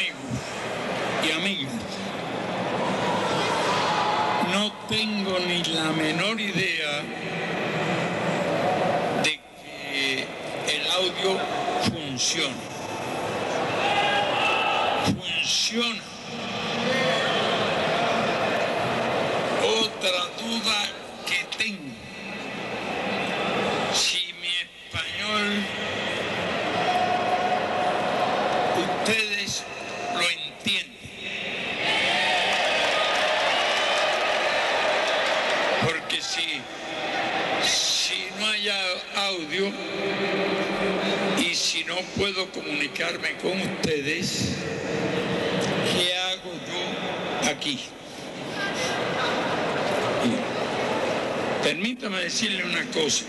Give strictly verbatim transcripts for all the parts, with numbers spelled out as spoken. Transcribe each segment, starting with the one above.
amigos y amigas, no tengo ni la menor idea de que el audio funcione. Funciona. Otra duda que tengo, si mi español ustedes lo entienden, porque si, si no hay audio y si no puedo comunicarme con ustedes, ¿qué hago yo aquí? Permítame decirle una cosa.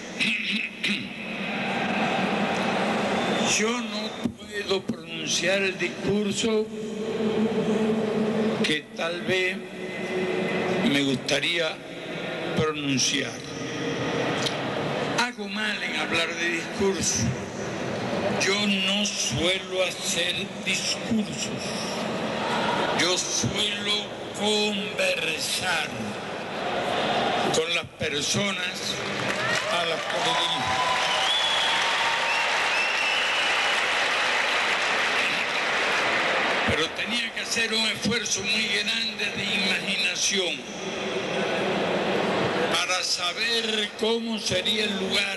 Yo no puedo pronunciar el discurso que tal vez me gustaría pronunciar. Hago mal en hablar de discurso. Yo no suelo hacer discursos. Yo suelo conversar con las personas a las que me dirijo. Pero tenía que hacer un esfuerzo muy grande de imaginación para saber cómo sería el lugar.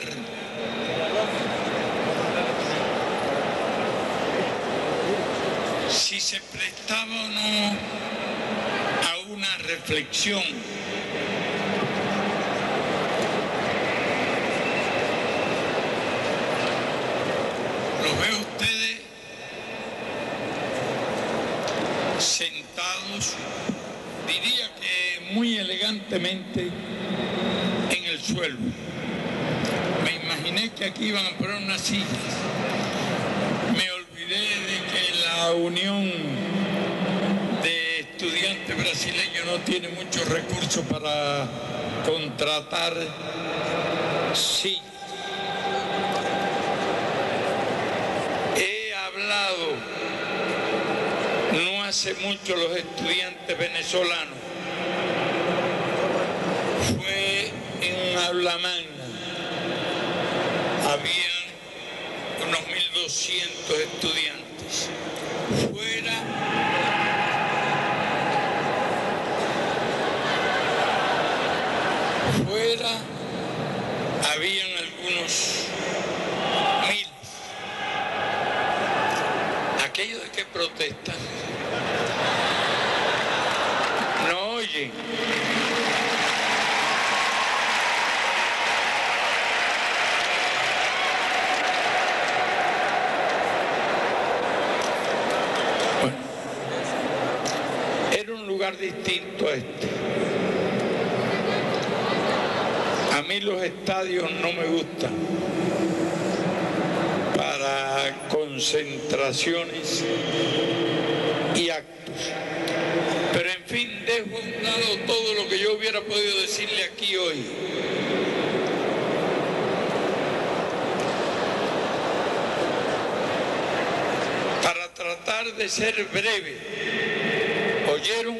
Si se prestaba o no a una reflexión. Los veo ustedes sentados, diría que muy elegantemente, en el suelo. Me imaginé que aquí iban a poner una silla. Me olvidé de que la Unión de Estudiantes Brasileños no tiene muchos recursos para contratar sillas. He hablado no hace mucho los estudiantes venezolanos. Fue en aula magna. Habían unos mil doscientos estudiantes. Fuera fuera habían algunos miles. Aquellos de que protestan no oyen. Bueno, era un lugar distinto a este. A mí los estadios no me gustan para concentraciones y actos. Pero en fin, dejo a un lado todo lo que yo hubiera podido decirle aquí hoy. Para tratar de ser breve, ¿oyeron?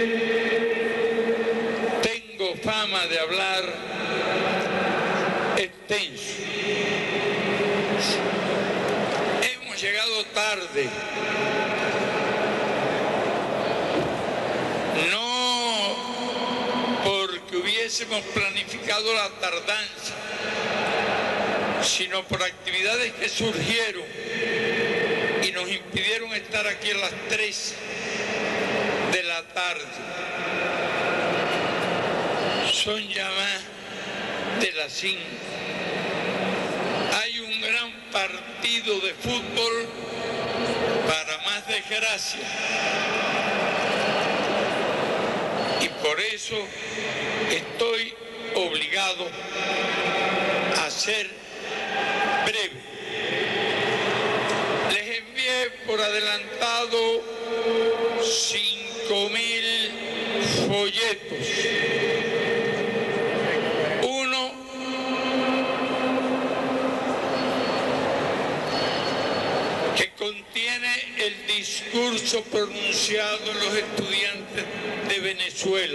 Tengo fama de hablar extenso. Hemos llegado tarde. No porque hubiésemos planificado la tardanza, sino por actividades que surgieron y nos impidieron estar aquí a las tres de la tarde. Son ya más de las cinco. Hay un gran partido de fútbol, para más desgracia. Y por eso estoy obligado a ser breve. Les envié por adelantado cinco mil folletos. Uno que contiene el discurso pronunciado a los estudiantes de Venezuela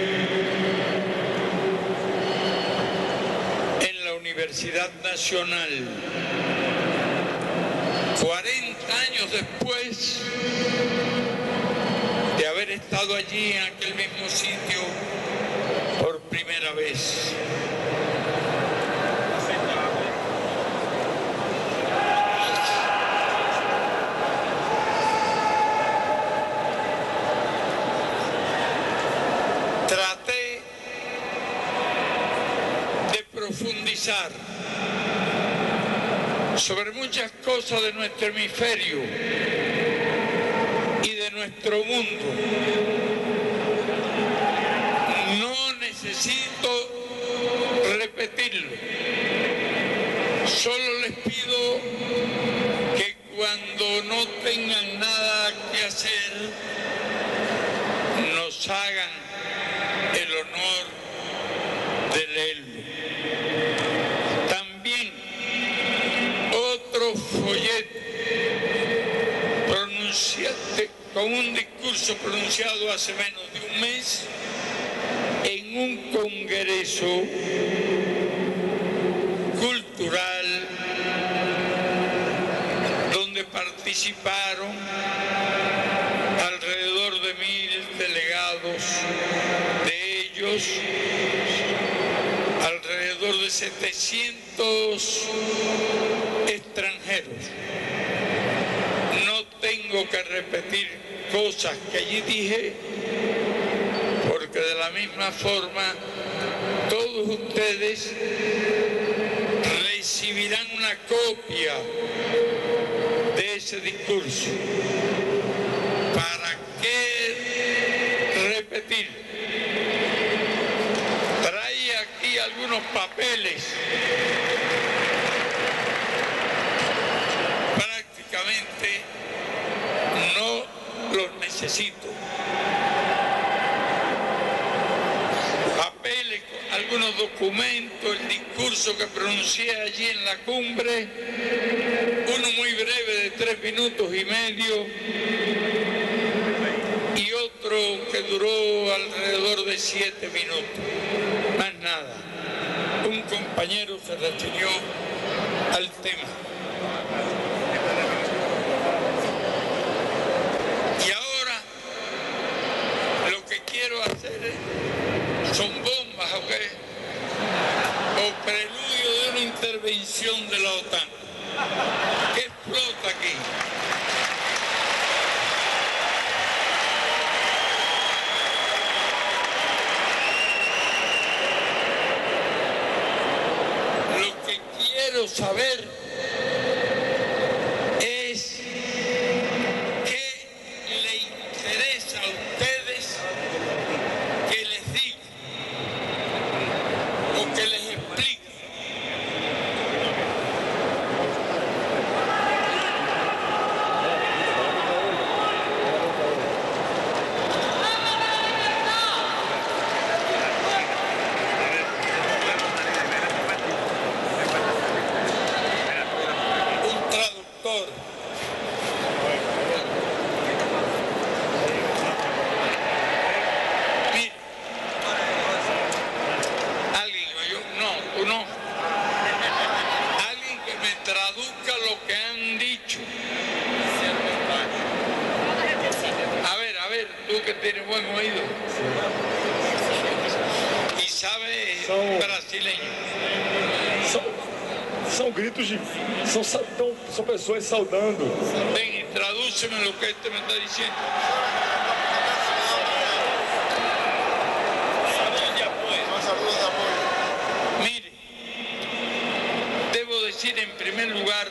en la Universidad Nacional, cuarenta años después de haber estado allí en aquel mismo sitio por primera vez. Traté de profundizar sobre muchas cosas de nuestro hemisferio y de nuestro mundo. No necesito repetirlo. Solo les pido que cuando no tengan nada que hacer, nos hagan el honor de leerlo. También otro folleto pronunciado, con un discurso pronunciado hace menos de un mes en un congreso cultural donde participaron alrededor de mil delegados, de ellos alrededor de setecientos extranjeros. No tengo que repetir cosas que allí dije, porque de la misma forma todos ustedes recibirán una copia de ese discurso. ¿Para qué repetir? Traía aquí algunos papeles. Prácticamente no los necesito. Papeles, algunos documentos, el discurso que pronuncié allí en la cumbre, uno muy breve de tres minutos y medio y otro que duró alrededor de siete minutos. Más nada. Un compañero se refirió al tema. Y ahora lo que quiero hacer es, son bombas, ¿ok? O preludio de una intervención de la OTAN. ¿Qué explota aquí? Lo que quiero saber es qué le interesa a ustedes que les diga o que les explique. Un traductor. Mire, alguien, yo, no, tú no. Alguien que me traduzca lo que han dicho. A ver, a ver, tú que tienes buen oído y sabes São- brasileño. São, são gritos de. São, sa- tão- são pessoas saudando. Ven y tradúceme lo que este me está diciendo. Mire, debo decir en primer lugar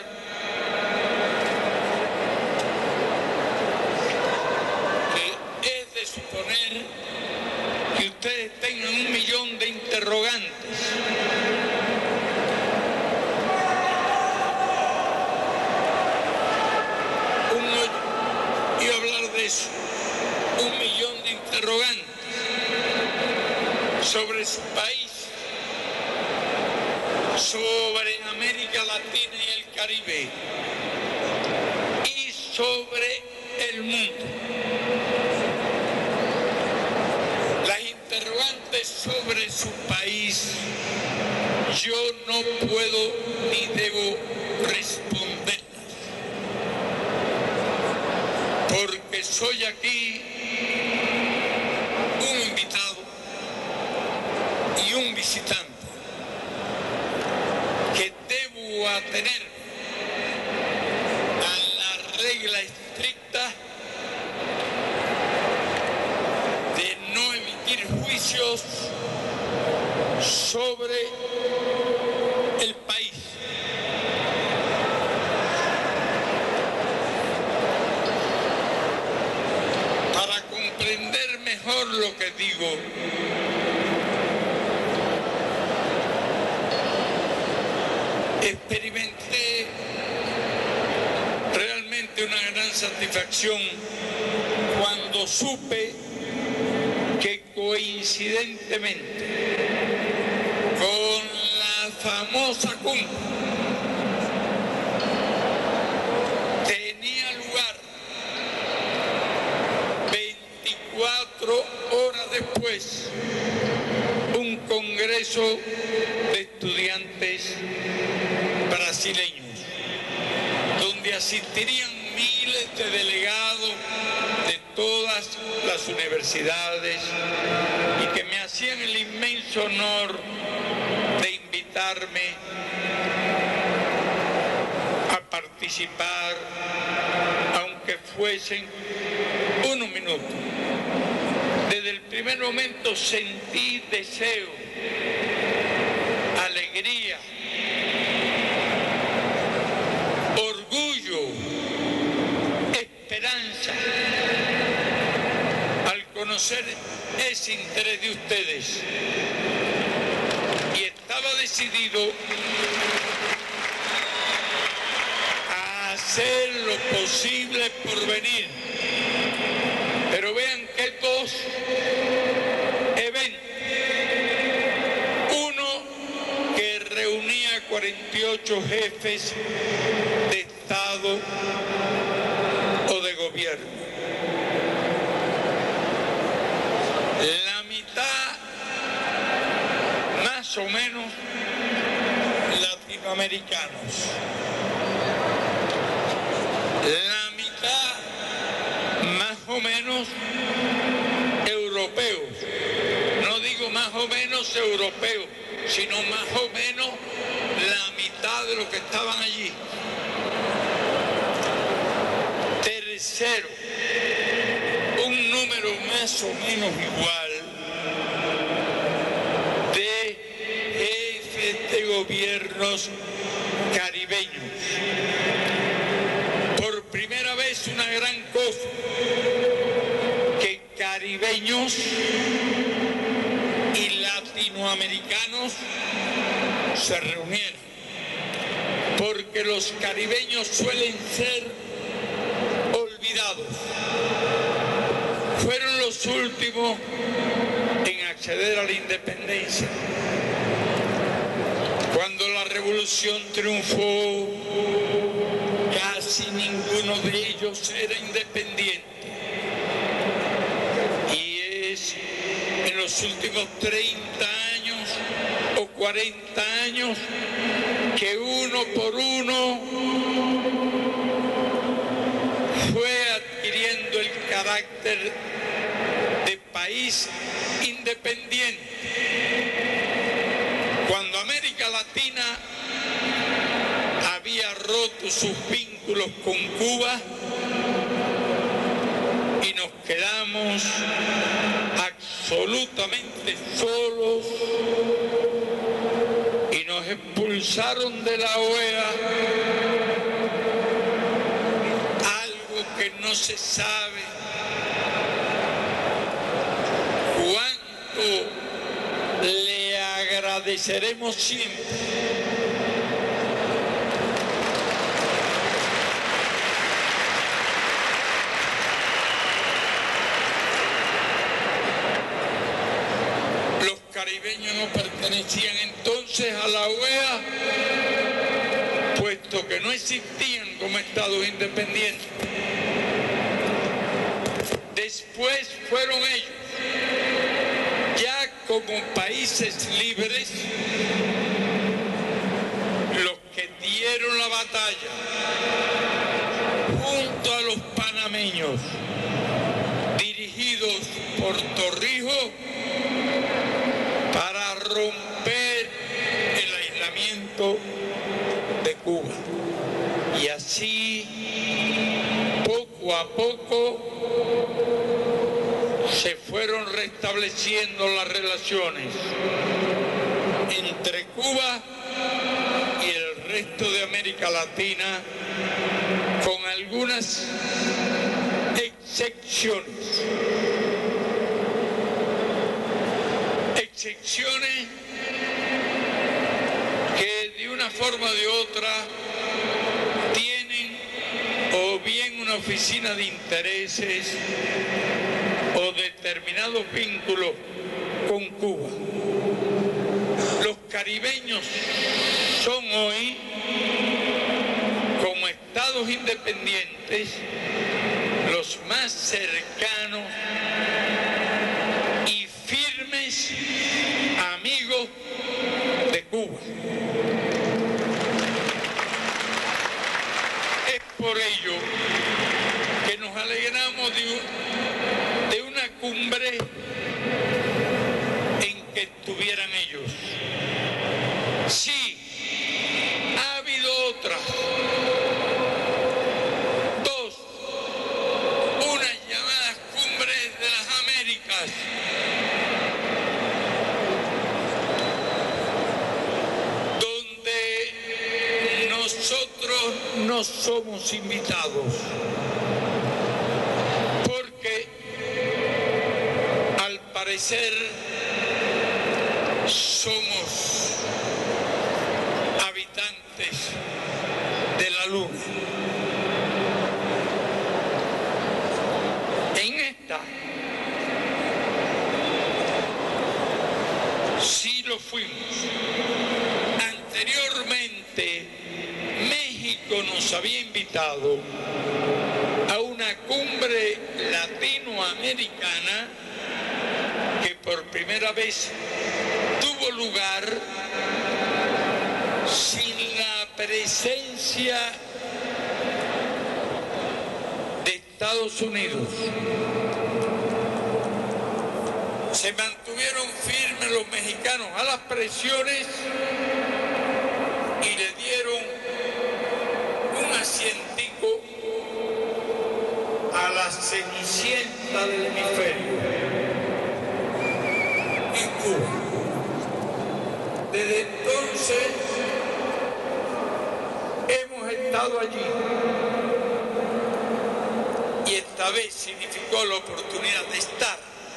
que es de suponer que ustedes tengan un millón de interrogantes. Un, y hablar de eso, un millón de interrogantes sobre su país, sobre América Latina y el Caribe, y sobre el mundo. Las interrogantes sobre su país, yo no puedo ni debo responderlas, porque soy aquí un invitado y un visitante que debo atener a la regla estricta de no emitir juicios sobre el país. Para comprender mejor lo que digo, experimenté realmente una gran satisfacción cuando supe que coincidentemente con la famosa cumbre tenía lugar veinticuatro horas después un congreso de estudiantes brasileños, donde asistirían miles de delegados de todas las universidades y que me hacían el inmenso honor de invitarme a participar, aunque fuesen unos minutos. Desde el primer momento sentí deseo, alegría, orgullo, esperanza, al conocer ese interés de ustedes. Y estaba decidido a hacer lo posible por venir. Pero vean que dos eventos. Uno que reunía a cuarenta y ocho jefes de Estado o de gobierno. La mitad, más o menos, latinoamericanos. La mitad, más o menos, europeos. No digo más o menos europeos, sino más o menos la mitad de los que estaban allí. Tercero, un número más o menos igual de jefes de gobiernos caribeños. Por primera vez una gran cosa, que caribeños y latinoamericanos se reunieron, porque los caribeños suelen ser olvidados. Fueron los últimos en acceder a la independencia. Cuando la revolución triunfó, casi ninguno de ellos era independiente. Y es en los últimos treinta años o cuarenta años que uno por uno fue adquiriendo el carácter de país independiente. Cuando América Latina había roto sus vínculos con Cuba y nos quedamos absolutamente solos y nos expulsaron de la O E A, algo que no se sabe cuánto le agradeceremos siempre. Los caribeños no pertenecían entonces a la O E A, puesto que no existían como estados independientes. Después fueron ellos, ya como países libres, los que dieron la batalla junto a los panameños, dirigidos por Torrijos, para romper el aislamiento de Cuba. Y así, poco a poco, se fueron restableciendo las relaciones entre Cuba y el resto de América Latina, con algunas excepciones. Excepciones que de una forma o de otra tienen o bien una oficina de intereses o determinados vínculos con Cuba. Los caribeños son hoy, como estados independientes, los más cercanos y firmes amigos de Cuba. Es por ello que nos alegramos de, de una cumbre en que estuvieran ellos. Sí, ha habido otras, dos, unas llamadas cumbres de las Américas, donde nosotros no somos invitados, porque al parecer somos habitantes de la luna. En esta sí lo fuimos. Anteriormente, México nos había invitado a una cumbre latinoamericana que por primera vez tuvo lugar sin la presencia de Estados Unidos. Se mantuvieron firmes los mexicanos a las presiones y le dieron un asientico a la cenicienta del hemisferio, en Cuba. Desde entonces hemos estado allí y esta vez significó la oportunidad de estar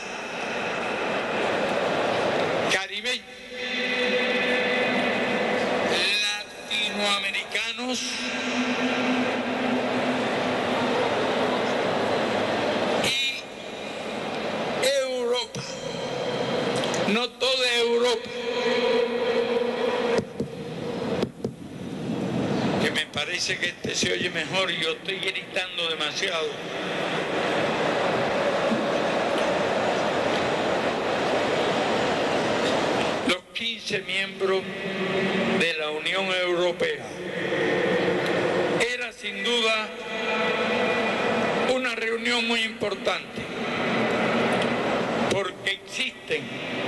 caribeños, latinoamericanos y Europa, no toda Europa, que me parece que este se oye mejor y yo estoy gritando demasiado. Los quince miembros de la Unión Europea. Era sin duda una reunión muy importante, porque existen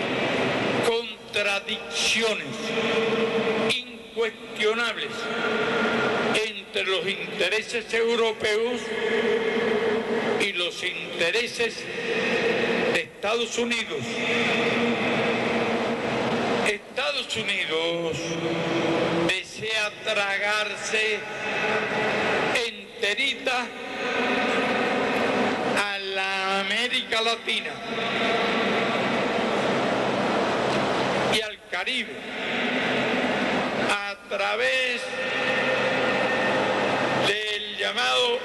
contradicciones incuestionables entre los intereses europeos y los intereses de Estados Unidos. Estados Unidos desea tragarse enterita a la América Latina y al Caribe a través del llamado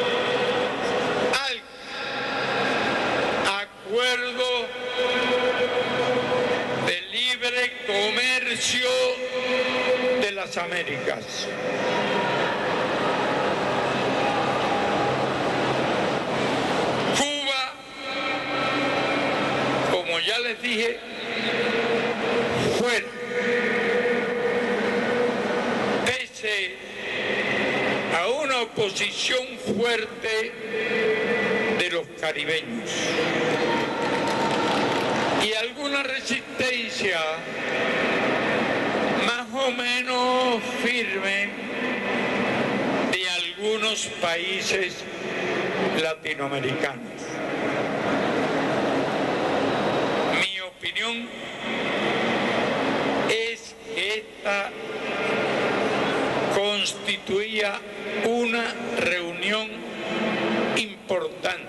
Acuerdo de Libre Comercio de las Américas. Cuba les dije, fuera. Pese a una oposición fuerte de los caribeños y alguna resistencia más o menos firme de algunos países latinoamericanos. Mi opinión es que esta constituía una reunión importante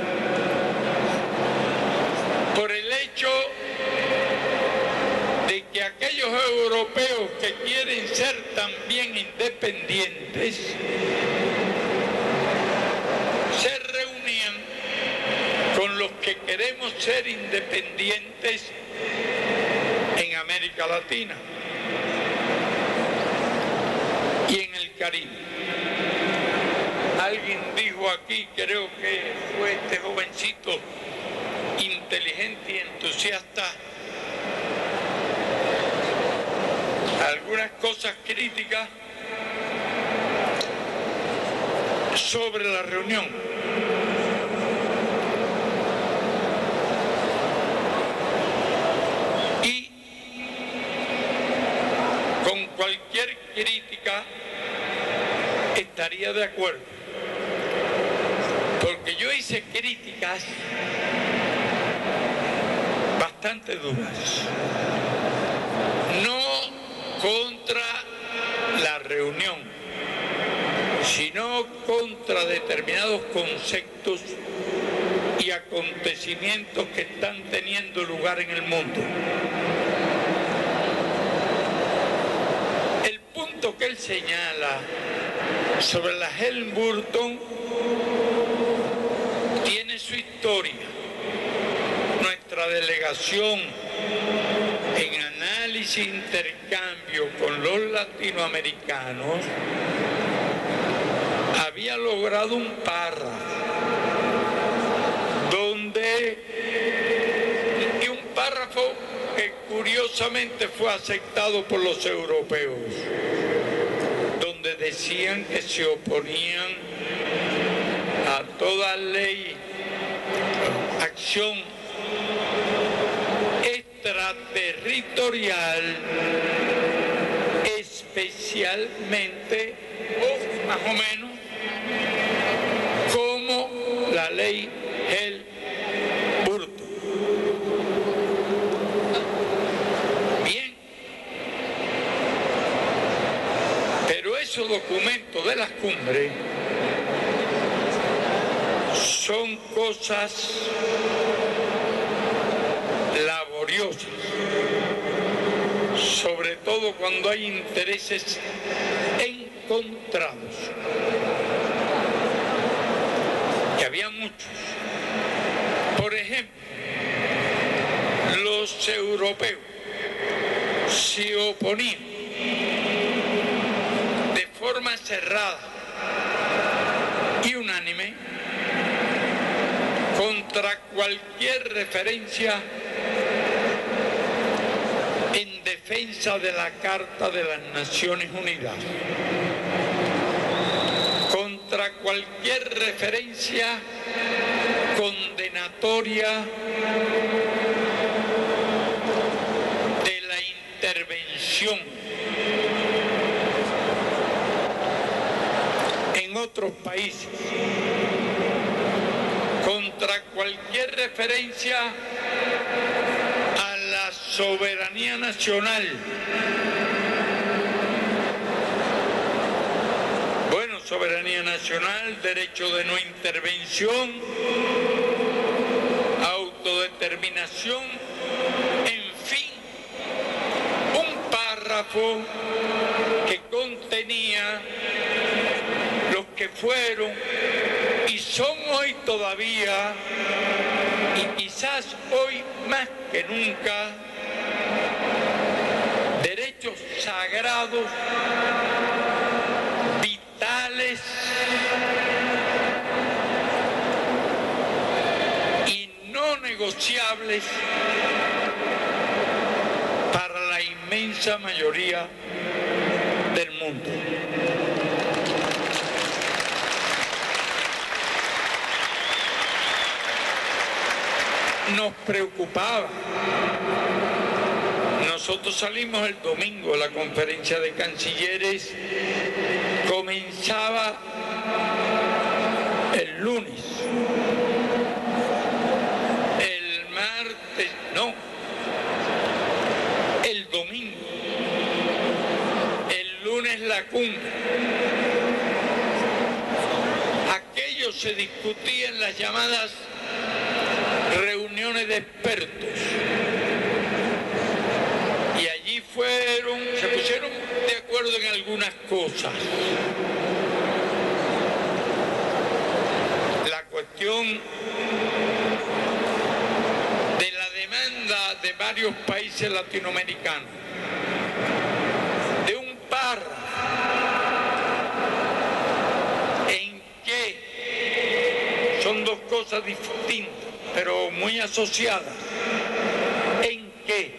por el hecho de que aquellos europeos que quieren ser también independientes se reunían con los que queremos ser independientes en América Latina y en el Caribe. Alguien dijo aquí, creo que fue este jovencito inteligente y entusiasta, algunas cosas críticas sobre la reunión. Y con cualquier crítica estaría de acuerdo, porque yo hice críticas bastante duras, no contra la reunión, sino contra determinados conceptos y acontecimientos que están teniendo lugar en el mundo. El punto que él señala sobre la Helms-Burton tiene su historia. Nuestra delegación en análisis e intercambio con los latinoamericanos había logrado un párrafo donde, y un párrafo que curiosamente fue aceptado por los europeos, donde decían que se oponían a toda ley, acción extraterritorial, especialmente, o más o menos, como la ley Helms-Burton. Bien, pero esos documentos de las cumbres son cosas laboriosas, sobre todo cuando hay intereses encontrados, que había muchos. Por ejemplo, los europeos se oponían de forma cerrada y unánime contra cualquier referencia en defensa de la Carta de las Naciones Unidas, contra cualquier referencia condenatoria de la intervención en otros países, contra cualquier referencia a la soberanía nacional. Bueno, soberanía nacional, derecho de no intervención, autodeterminación, en fin, un párrafo que contenía los que fueron y son hoy todavía, y quizás hoy más que nunca, derechos sagrados, vitales y no negociables innegociables para la inmensa mayoría del mundo. Nos preocupaba. Nosotros salimos el domingo de la conferencia de cancilleres, comenzaba el lunes, el martes, no, el domingo, el lunes la cumbre. Aquello se discutía en las llamadas reuniones de expertos. Y allí fueron, se pusieron de acuerdo en algunas cosas. La cuestión de la demanda de varios países latinoamericanos, de un párrafo en que son dos cosas distintas, pero muy asociadas, en que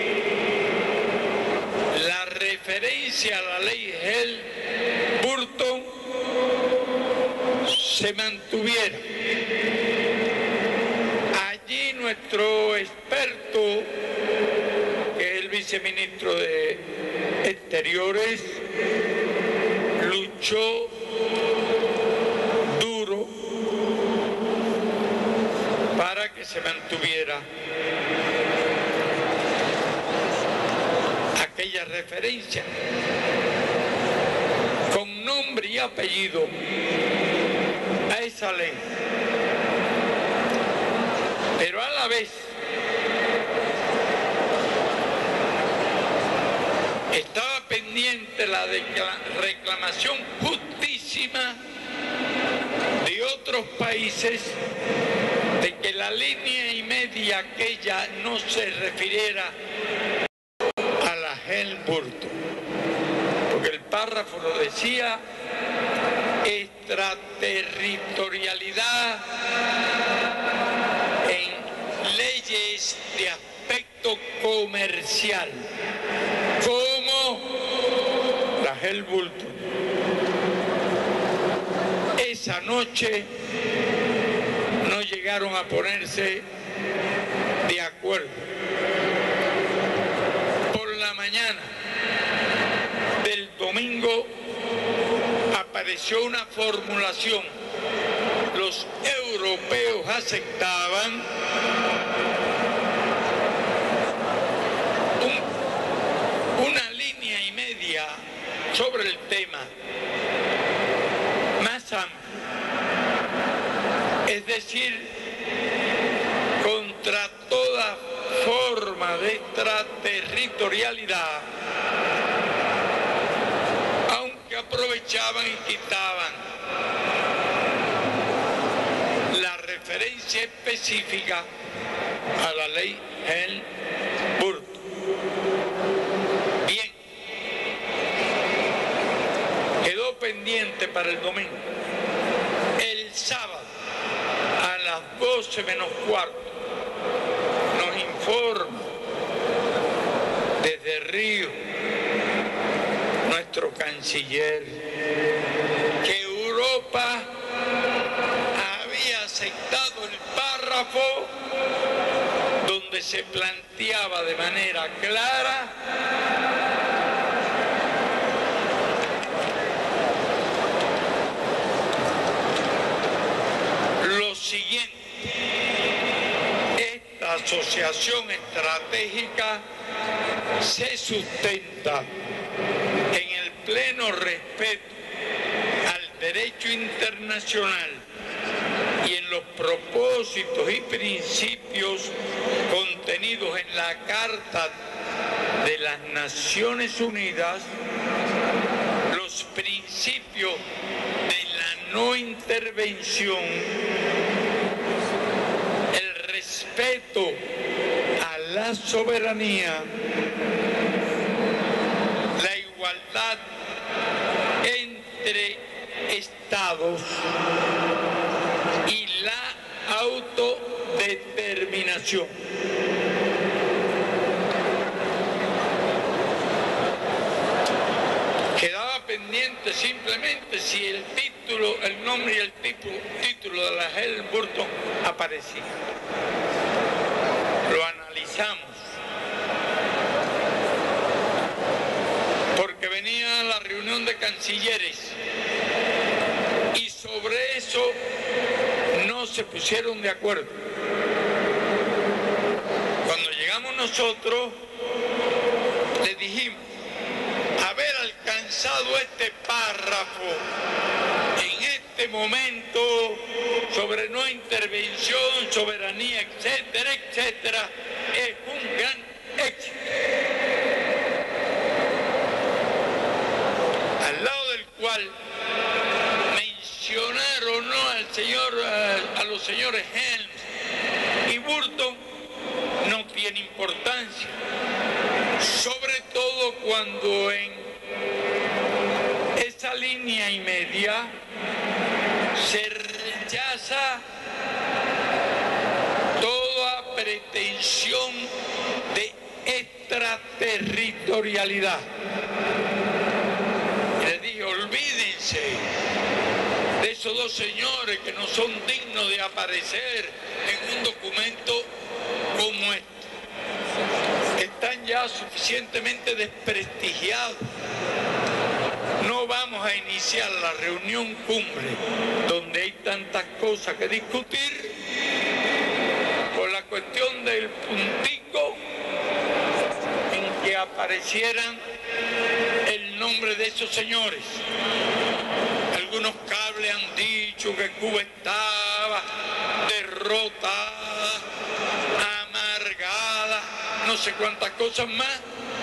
la referencia a la ley Helms-Burton se mantuviera. Allí nuestro experto, que es el viceministro de Exteriores, luchó duro para que se mantuviera aquella referencia con nombre y apellido a esa ley. Pero a la vez estaba pendiente la reclamación justísima de otros países de que la línea y media aquella no se refiriera a la Helms-Burton, porque el párrafo lo decía: extraterritorialidad en leyes de aspecto comercial, como la Helms-Burton. Esa noche no llegaron a ponerse de acuerdo. Por la mañana del domingo apareció una formulación. Los europeos aceptaban un, una línea y media sobre el tema más amplia. Es decir, contra toda forma de extraterritorialidad, aunque aprovechaban y quitaban la referencia específica a la ley Helms-Burton. Bien, quedó pendiente para el domingo. El sábado, a las doce menos cuarto, nos informa desde Río nuestro canciller que Europa había aceptado el párrafo donde se planteaba de manera clara lo siguiente: esta asociación estratégica se sustenta en el pleno respeto al derecho internacional y en los propósitos y principios contenidos en la Carta de las Naciones Unidas, los principios de la no intervención, el respeto a la soberanía, la igualdad entre estados y la autodeterminación. determinación. Quedaba pendiente simplemente si el título, el nombre y el tipo, título de la Halliburton aparecía. Lo analizamos. Porque venía la reunión de cancilleres y sobre eso no se pusieron de acuerdo. Cuando llegamos nosotros, le dijimos, haber alcanzado este párrafo en este momento sobre no intervención, soberanía, etcétera, etcétera, es un gran éxito. Al lado del cual mencionar o no al señor, a, a los señores Helms y Burton no tiene importancia, sobre todo cuando en esa línea y media se rechaza toda pretensión de extraterritorialidad. Les dije, olvídense de esos dos señores que no son dignos de aparecer en un documento como este. Están ya suficientemente desprestigiados. No vamos a iniciar la reunión cumbre donde hay tantas cosas que discutir por la cuestión del puntico en que aparecieran el nombre de esos señores. Algunos cables han dicho que Cuba estaba derrotada, amargada, no sé cuántas cosas más,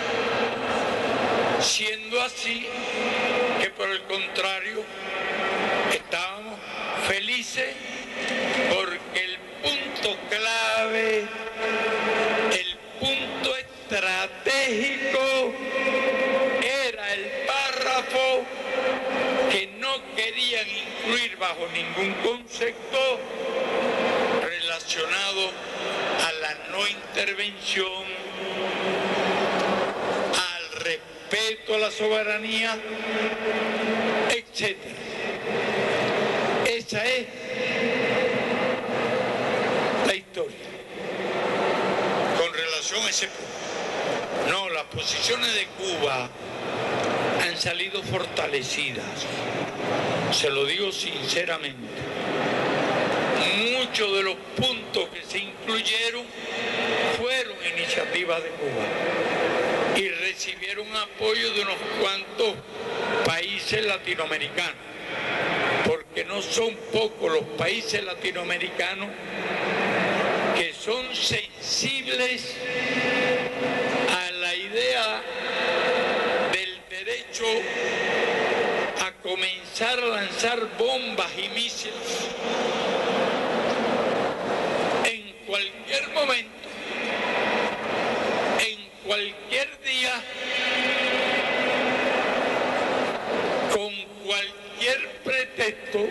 siendo así que por el contrario estábamos felices porque el punto clave, el punto estratégico era el párrafo que no querían incluir bajo ningún concepto relacionado a la no intervención, al respeto a la soberanía, etcétera. Esa es la historia con relación a ese punto. No, las posiciones de Cuba han salido fortalecidas, se lo digo sinceramente. Muchos de los puntos que se incluyeron fueron iniciativas de Cuba y recibieron apoyo de unos cuantos países latinoamericanos, porque no son pocos los países latinoamericanos que son sensibles a la idea del derecho a comenzar a lanzar bombas y misiles en cualquier momento, en cualquier día, con cualquier pretexto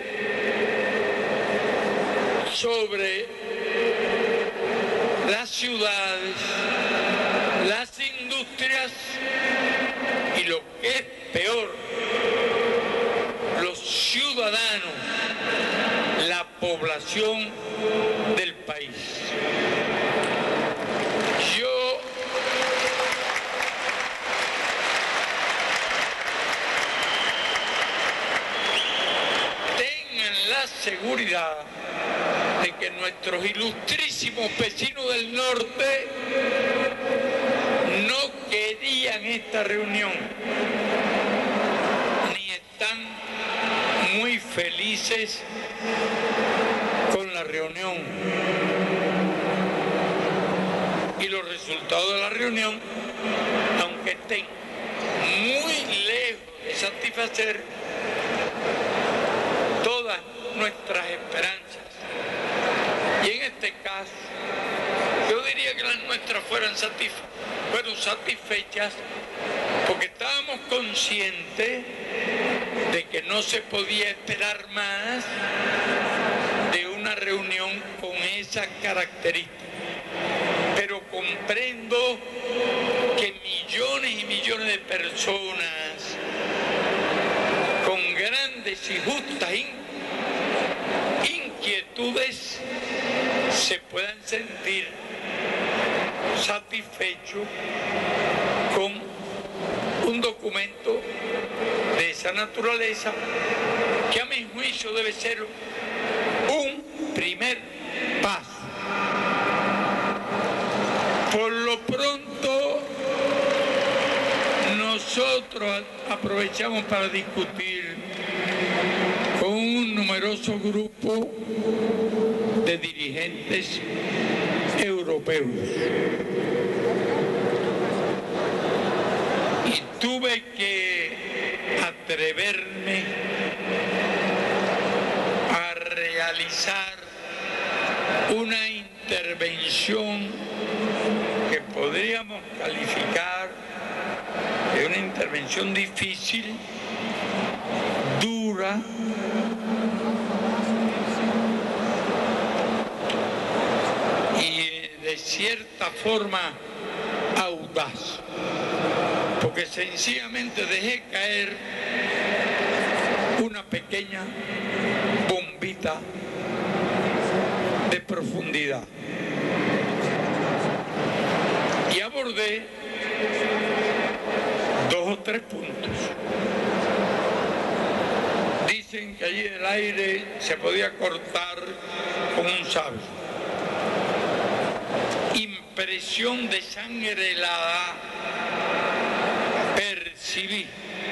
sobre las ciudades, las industrias y lo que es peor, los ciudadanos, la población del país. Yo tengan la seguridad de que nuestros ilustrísimos vecinos del norte no querían esta reunión, ni están muy felices con la reunión. Y los resultados de la reunión, aunque estén muy lejos de satisfacer todas nuestras esperanzas, y en este caso, yo diría que las nuestras fueran satisfe fueron satisfechas porque estábamos conscientes de que no se podía esperar más de una reunión con esa esas características. Pero comprendo que millones y millones de personas con grandes y justas inquietudes se puedan sentir satisfechos con un documento de esa naturaleza que a mi juicio debe ser un primer paso. Por lo pronto, nosotros aprovechamos para discutir con un numeroso grupo de dirigentes europeos. Y tuve que atreverme a realizar una intervención que podríamos calificar de una intervención difícil, dura, y de cierta forma audaz, porque sencillamente dejé caer una pequeña bombita de profundidad y abordé dos o tres puntos. Dicen que allí el aire se podía cortar con un sable. Impresión de sangre helada percibí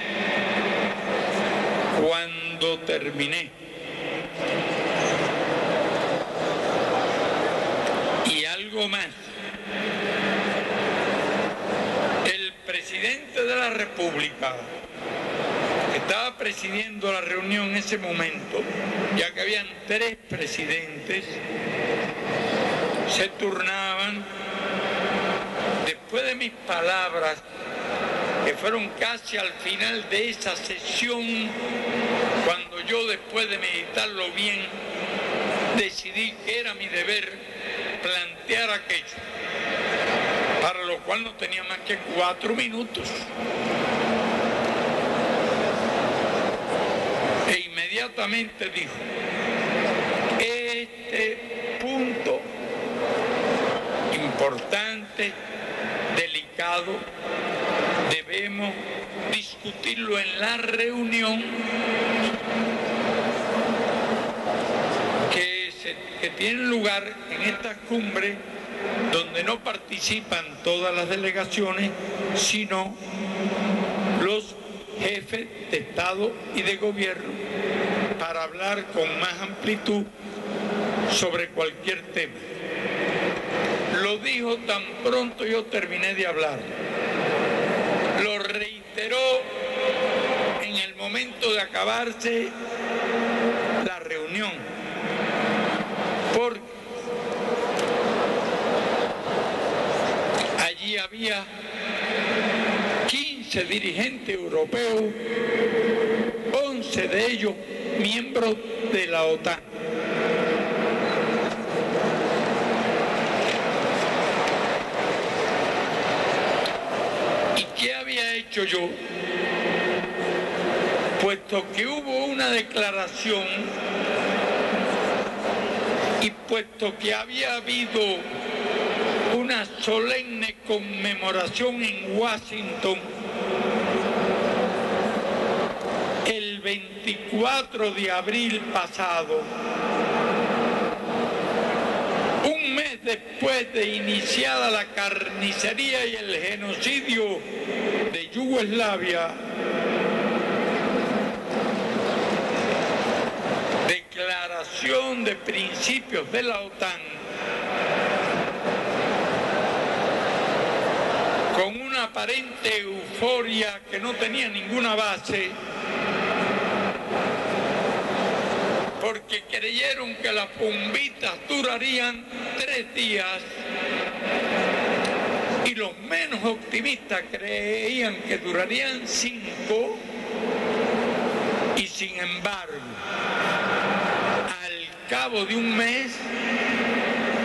cuando terminé. Y algo más. El presidente de la República, que estaba presidiendo la reunión en ese momento, ya que habían tres presidentes, se turnaban. Después de mis palabras, que fueron casi al final de esa sesión, cuando yo, después de meditarlo bien, decidí que era mi deber plantear aquello, para lo cual no tenía más que cuatro minutos. E inmediatamente dijo: este punto importante, delicado, debemos discutirlo en la reunión que, se, que tiene lugar en esta cumbre, donde no participan todas las delegaciones, sino los jefes de Estado y de Gobierno, para hablar con más amplitud sobre cualquier tema. Lo dijo tan pronto yo terminé de hablar. Lo reiteró en el momento de acabarse la reunión, porque allí había quince dirigentes europeos, once de ellos miembros de la OTAN. ¿Y qué había hecho yo? Puesto que hubo una declaración y puesto que había habido una solemne conmemoración en Washington el veinticuatro de abril pasado, un mes después de iniciada la carnicería y el genocidio de Yugoslavia, declaración de principios de la OTAN, con una aparente euforia que no tenía ninguna base, porque creyeron que las bombitas durarían tres días y los menos optimistas creían que durarían cinco, y sin embargo, al cabo de un mes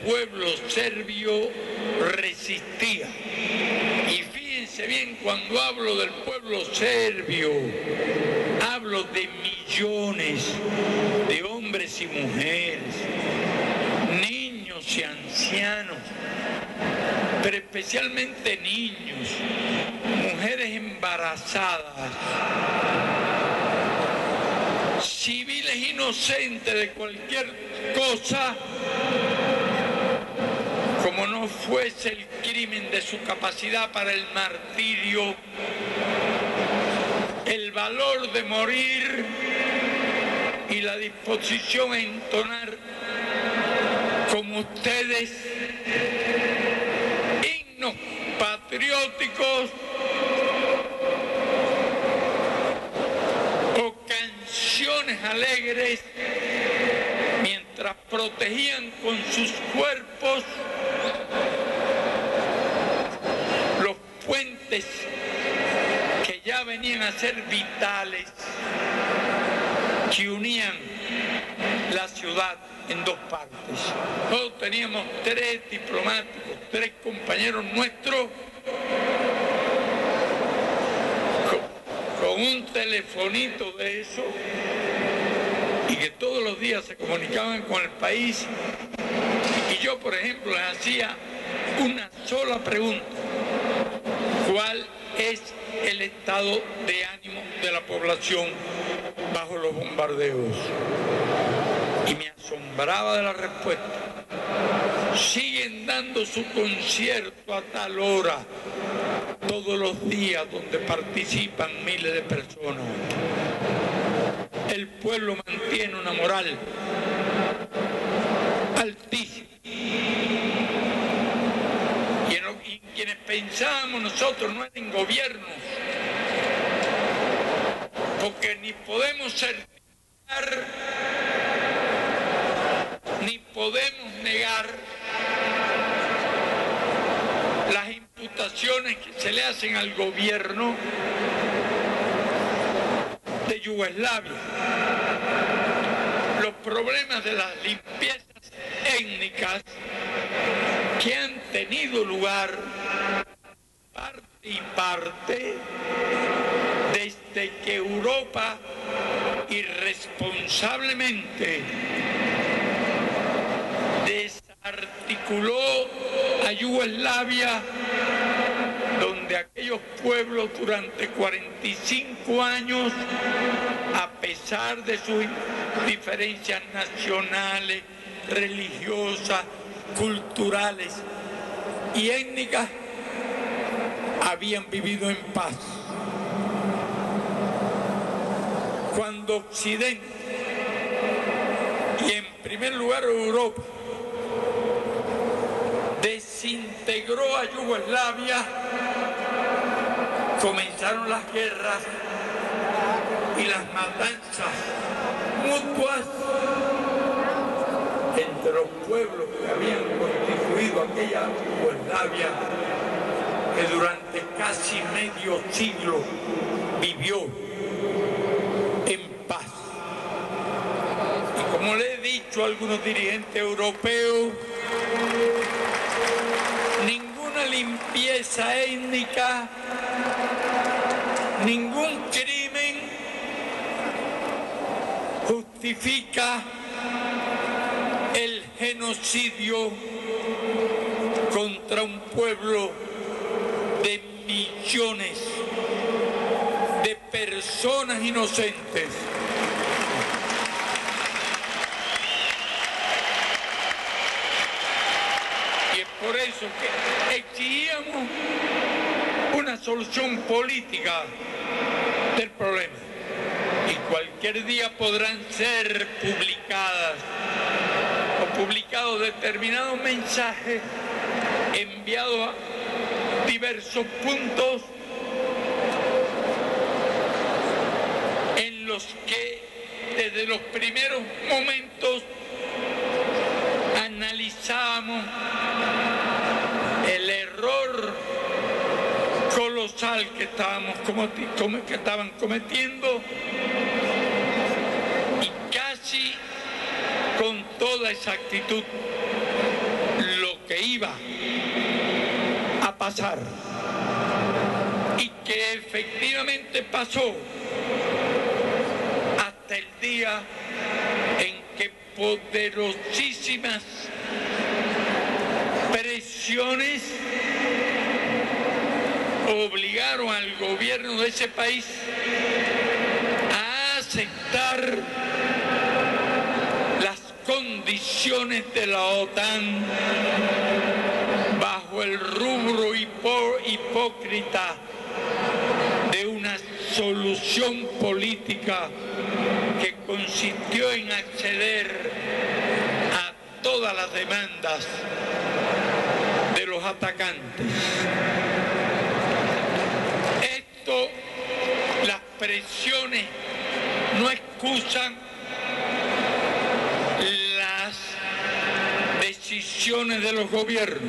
pueblo serbio resistía. Y fíjense bien, cuando hablo del pueblo serbio, hablo de millones de hombres y mujeres, niños y ancianos, pero especialmente niños, mujeres embarazadas, civiles inocentes de cualquier cosa, como no fuese el crimen de su capacidad para el martirio, el valor de morir y la disposición a entonar como ustedes himnos patrióticos o canciones alegres mientras protegían con sus cuerpos los puentes que ya venían a ser vitales, que unían la ciudad en dos partes. Nosotros teníamos tres diplomáticos, tres compañeros nuestros con, con un telefonito de eso, y que todos los días se comunicaban con el país. Y yo, por ejemplo, les hacía una sola pregunta: ¿cuál es el estado de ánimo de la población bajo los bombardeos? Y me asombraba de la respuesta: siguen dando su concierto a tal hora, todos los días, donde participan miles de personas. El pueblo mantiene una moral altísima. Y en, lo, y quienes pensábamos nosotros no eran gobiernos, porque ni podemos certificar ni podemos negar las imputaciones que se le hacen al gobierno de Yugoslavia. Los problemas de las limpiezas étnicas que han tenido lugar parte y parte desde que Europa irresponsablemente desarticuló a Yugoslavia, donde aquellos pueblos durante cuarenta y cinco años, a pesar de sus diferencias nacionales, religiosas, culturales y étnicas, habían vivido en paz. Cuando Occidente, y en primer lugar Europa, desintegró a Yugoslavia, comenzaron las guerras y las matanzas mutuas entre los pueblos que habían constituido aquella Yugoslavia, que durante casi medio siglo vivió en paz. Y como le he dicho a algunos dirigentes europeos, ninguna limpieza étnica, ningún crimen justifica el genocidio contra un pueblo de millones de personas inocentes. Y es por eso que exigíamos una solución política del problema. Y cualquier día podrán ser publicadas o publicados determinados mensajes enviados a diversos puntos en los que desde los primeros momentos analizábamos el error colosal que estábamos que estaban cometiendo, y casi con toda exactitud que iba a pasar y que efectivamente pasó hasta el día en que poderosísimas presiones obligaron al gobierno de ese país a aceptar las condiciones de la OTAN bajo el rubro hipo- hipócrita de una solución política que consistió en acceder a todas las demandas de los atacantes. Esto, las presiones no excusan las decisiones de los gobiernos,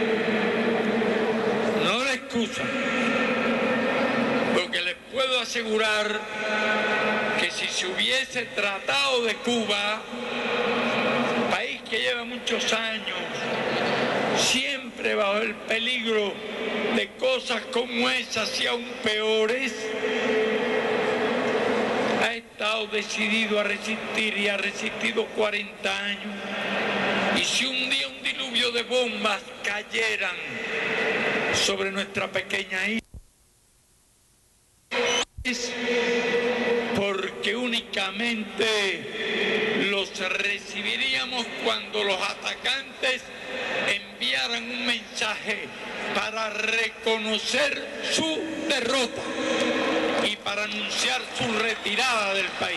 no la excusan, porque les puedo asegurar que si se hubiese tratado de Cuba, país que lleva muchos años, siempre bajo el peligro de cosas como esas y aún peores, ha estado decidido a resistir y ha resistido cuarenta años. Y si un día un diluvio de bombas cayeran sobre nuestra pequeña isla, es porque únicamente los recibiríamos cuando los atacantes enviaran un mensaje para reconocer su derrota y para anunciar su retirada del país.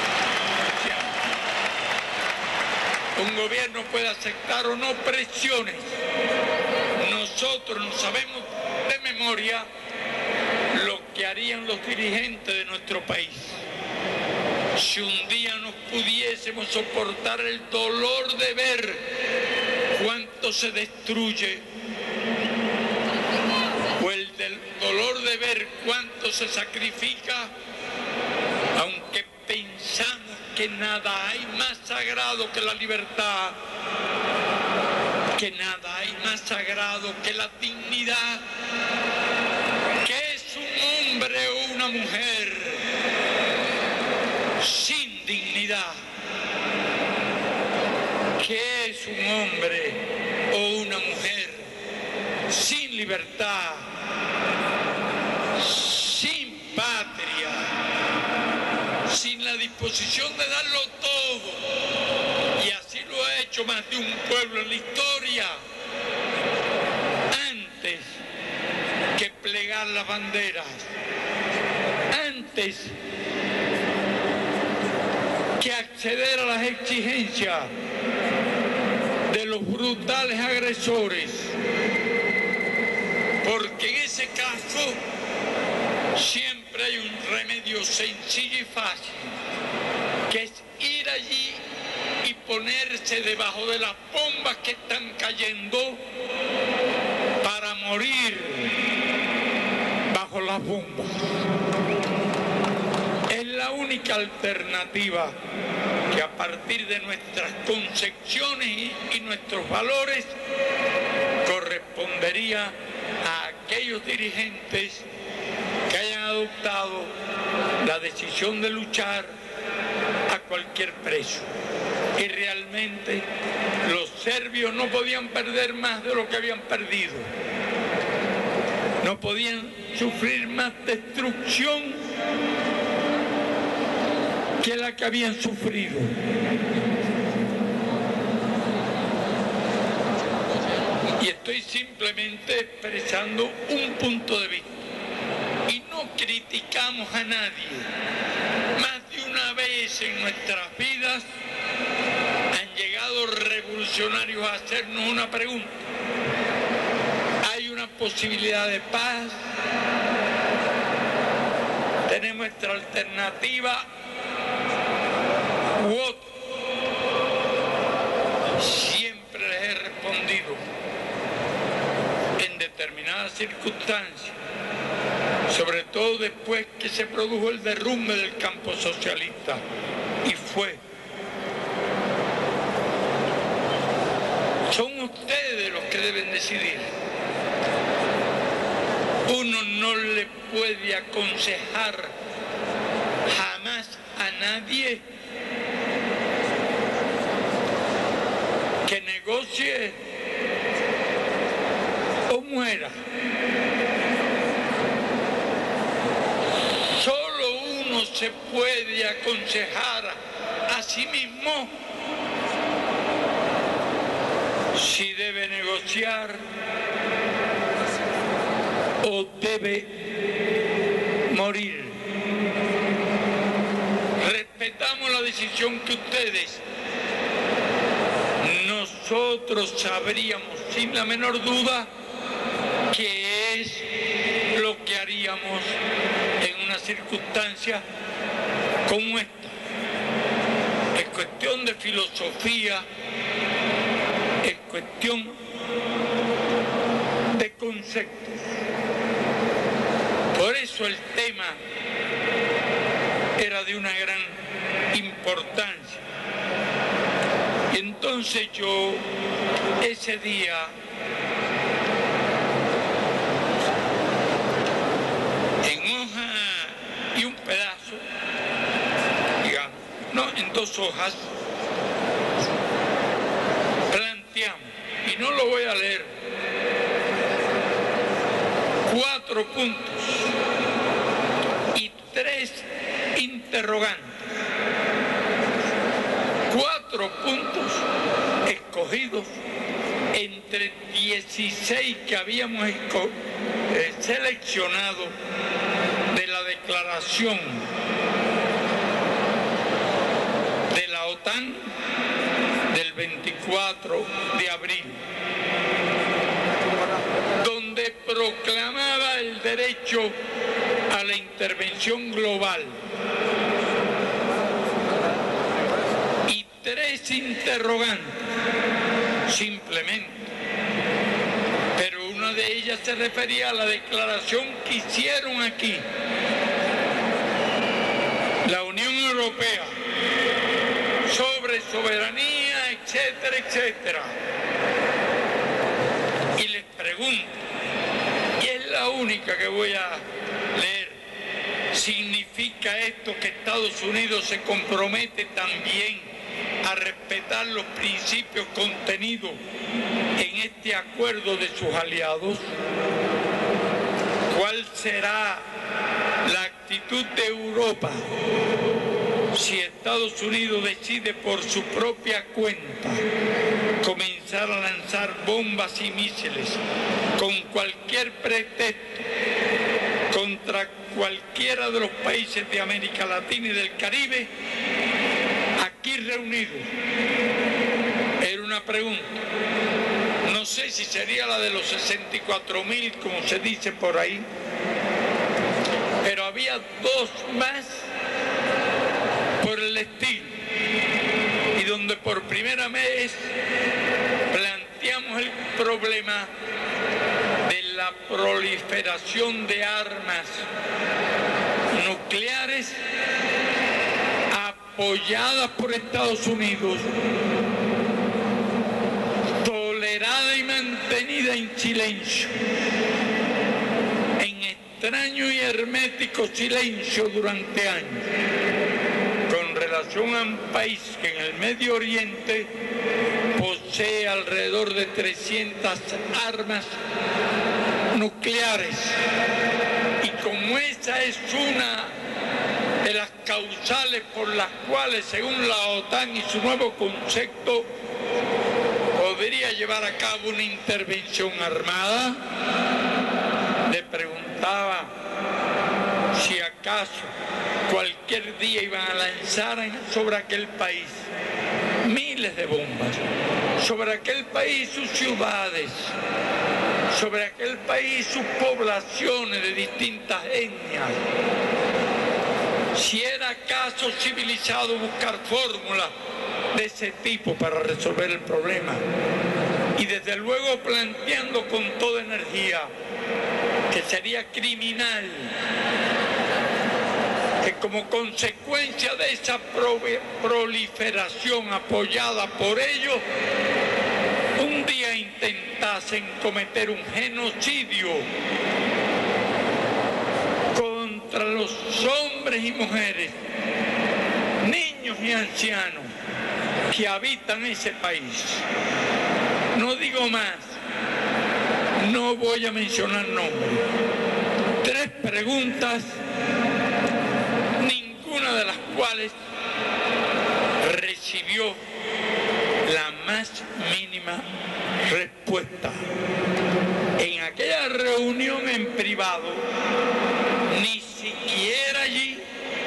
Un gobierno puede aceptar o no presiones. Nosotros no sabemos de memoria lo que harían los dirigentes de nuestro país. Si un día nos pudiésemos soportar el dolor de ver cuánto se destruye, o el del dolor de ver cuánto se sacrifica, aunque pensamos que nada hay más sagrado que la libertad, que nada hay más sagrado que la dignidad, que es un hombre o una mujer sin dignidad, que es un hombre o una mujer sin libertad, sin patria, sin la disposición de darlo todo, y así lo ha hecho más de un pueblo en la historia, antes que plegar las banderas, antes que acceder a las exigencias de los brutales agresores, porque en ese caso siempre hay un remedio sencillo y fácil, que es ir allí y ponerse debajo de las bombas que están cayendo para morir bajo las bombas. Es la única alternativa que a partir de nuestras concepciones y, y nuestros valores correspondería a aquellos dirigentes que hayan adoptado la decisión de luchar a cualquier precio. Y realmente los serbios no podían perder más de lo que habían perdido. No podían sufrir más destrucción que la que habían sufrido. Y estoy simplemente expresando un punto de vista. Y no criticamos a nadie. Más de una vez en nuestras vidas han llegado revolucionarios a hacernos una pregunta. ¿Hay una posibilidad de paz? ¿Tenemos nuestra alternativa u otra? Siempre les he respondido en determinadas circunstancias, sobre todo después que se produjo el derrumbe del campo socialista, y fue Son ustedes los que deben decidir. Uno no le puede aconsejar jamás a nadie que negocie o muera. Solo uno se puede aconsejar a sí mismo si debe negociar o debe morir. Respetamos la decisión que ustedes. Nosotros sabríamos sin la menor duda qué es lo que haríamos en una circunstancia como esta. Es cuestión de filosofía, es cuestión de conceptos. Por eso el tema era de una gran importancia. Y entonces yo, ese día, en hoja y un pedazo, digamos, no, en dos hojas, planteamos, y no lo voy a leer, cuatro puntos y tres interrogantes. Cuatro puntos escogidos entre dieciséis que habíamos eh, seleccionado de la declaración de la OTAN del veinticuatro de abril, donde proclamaba el derecho a la intervención global. Y tres interrogantes, simplemente. Pero una de ellas se refería a la declaración que hicieron aquí la Unión Europea sobre soberanía, etcétera, etcétera. Y les pregunto, y es la única que voy a leer, ¿significa esto que Estados Unidos se compromete también a respetar los principios contenidos en este acuerdo de sus aliados? ¿Cuál será la actitud de Europa si Estados Unidos decide por su propia cuenta comenzar a lanzar bombas y misiles con cualquier pretexto contra cualquiera de los países de América Latina y del Caribe aquí reunidos? Era una pregunta. No sé si sería la de los sesenta y cuatro mil, como se dice por ahí, pero había dos más por el estilo, y donde por primera vez planteamos el problema de la proliferación de armas nucleares apoyadas por Estados Unidos, tolerada y mantenida en silencio, en extraño y hermético silencio durante años, con relación a un país que en el Medio Oriente posee alrededor de trescientas armas nucleares. Y como esa es una de las causales por las cuales, según la OTAN y su nuevo concepto, podría llevar a cabo una intervención armada, le preguntaba si acaso cualquier día iban a lanzar sobre aquel país miles de bombas, sobre aquel país sus ciudades, sobre aquel país sus poblaciones de distintas etnias. Si era acaso civilizado buscar fórmulas de ese tipo para resolver el problema. Y desde luego planteando con toda energía que sería criminal que como consecuencia de esa proliferación apoyada por ellos, un día intentasen cometer un genocidio contra los hombres y mujeres, niños y ancianos que habitan ese país. No digo más, no voy a mencionar nombres. Tres preguntas, ninguna de las cuales recibió la más mínima respuesta. En aquella reunión en privado, ni siquiera allí,